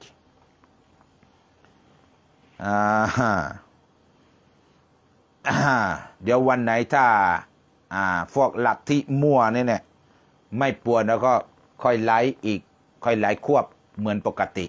เดี๋ยววันไหนถ้าพวกลัทธิมั่วเนี่ยไม่ปวดแล้วก็ค่อยไล่อีกค่อยไล่ควบเหมือนปกติ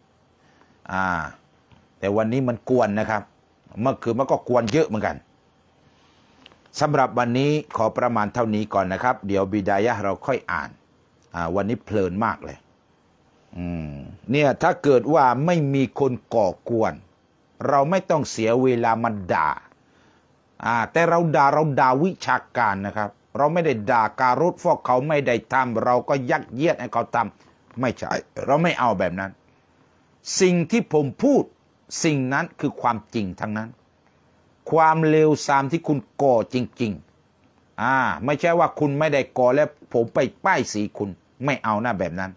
แต่วันนี้มันกวนนะครับเมื่อคืนมันก็กวนเยอะเหมือนกันสำหรับวันนี้ขอประมาณเท่านี้ก่อนนะครับเดี๋ยวบิดายะห์เราค่อยอ่านวันนี้เพลินมากเลยเนี่ยถ้าเกิดว่าไม่มีคนก่อกวนเราไม่ต้องเสียเวลามาด่าแต่เราด่าวิชาการนะครับเราไม่ได้ด่าการุษพวกเขาไม่ได้ทำเราก็ยัดเยียดให้เขาทำไม่ใช่เราไม่เอาแบบนั้นสิ่งที่ผมพูดสิ่งนั้นคือความจริงทั้งนั้นความเลวทรามที่คุณก่อจริงๆไม่ใช่ว่าคุณไม่ได้ก่อแล้วผมไปป้ายสีคุณไม่เอานะแบบนั้น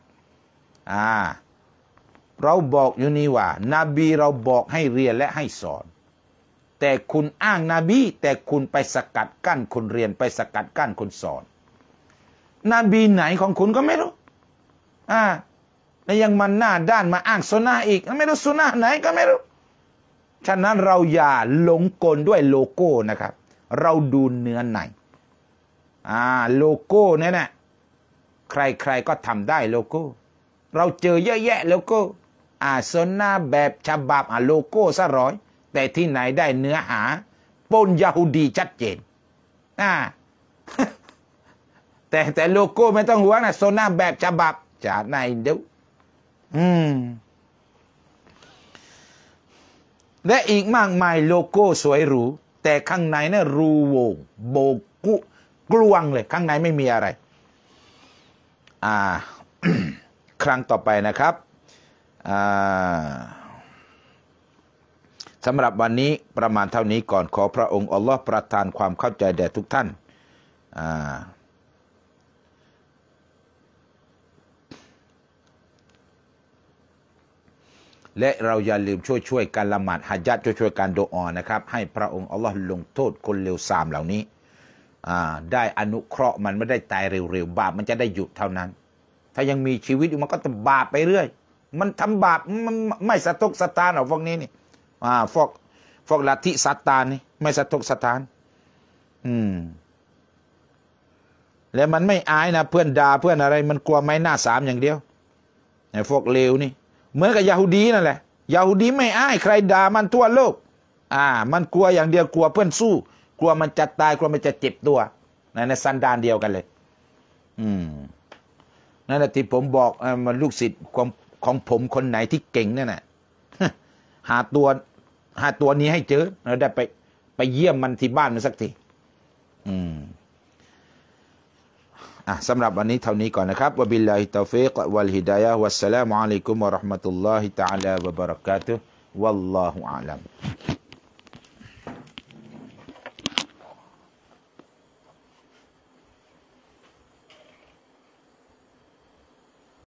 เราบอกอยู่นี่ว่านบีเราบอกให้เรียนและให้สอนแต่คุณอ้างนบีแต่คุณไปสกัดกั้นคนเรียนไปสกัดกั้นคนสอนนบีไหนของคุณก็ไม่รู้แล้วยังมันหน้าด้านมาอ้างซุนนะห์อีกไม่รู้ซุนนะห์ไหนก็ไม่รู้ฉะนั้นเราอย่าหลงกลด้วยโลโก้นะครับเราดูเนื้อในโลโก้เนี่ยนะใครๆก็ทำได้โลโก้เราเจอเยอะแยะโลโก้ซุนนะห์แบบฉบับโลโก้ซะร้อยแต่ที่ไหนได้เนื้อหาปนยะฮูดีชัดเจนแต่โลโก้ไม่ต้องห่วงนะซุนนะห์แบบฉบับจากไหนเดี๋ยวและอีกมากมายโลโก้สวยหรูแต่ข้างในนะรูโหว่โบกุกลวงเลยข้างในไม่มีอะไรครั้งต่อไปนะครับสำหรับวันนี้ประมาณเท่านี้ก่อนขอพระองค์อัลลอฮ์ประทานความเข้าใจแด่ทุกท่านและเราอย่าลืมช่วยกันละหมาดฮะญัดช่วยกันดุอานะครับให้พระองค์อัลลอฮ์ลงโทษคนเลวทรามเหล่านี้ได้อนุเคราะห์มันไม่ได้ตายเร็วๆบาปมันจะได้หยุดเท่านั้นถ้ายังมีชีวิตอยู่มันก็จะบาปไปเรื่อยมันทำบาปมันไม่สะทกสะท้านพวกนี้นี่พวกพวกลัทธิซาตานนี่ไม่สะทกสะท้านแล้วมันไม่อายนะเพื่อนด่าเพื่อนอะไรมันกลัวไม้หน้าสามอย่างเดียวไอ้พวกเลวนี่เหมือนกับยาฮูดีนั่นแหละยาฮูดีไม่อายใครด่ามันทั่วโลกมันกลัวอย่างเดียวกลัวเพื่อนสู้กลัวมันจะตายกลัวมันจะเจ็บตัวในสันดานเดียวกันเลยนั่นแหละที่ผมบอกมันลูกศิษย์ของผมคนไหนที่เก่งนั่นน่ะหาตัวนี้ให้เจอแล้วได้ไปเยี่ยมมันที่บ้านมันสักทีสำหรับวันนี้เท่านี้ก่อนนะครับวะบิลลาฮิตอฟิกวัลฮิดายะฮ์วัสสลามุอะลัยกุมวะเราะห์มะตุลลอฮิตะอาลาวะบะเราะกาตุฮ์วัลลอฮุอาลัม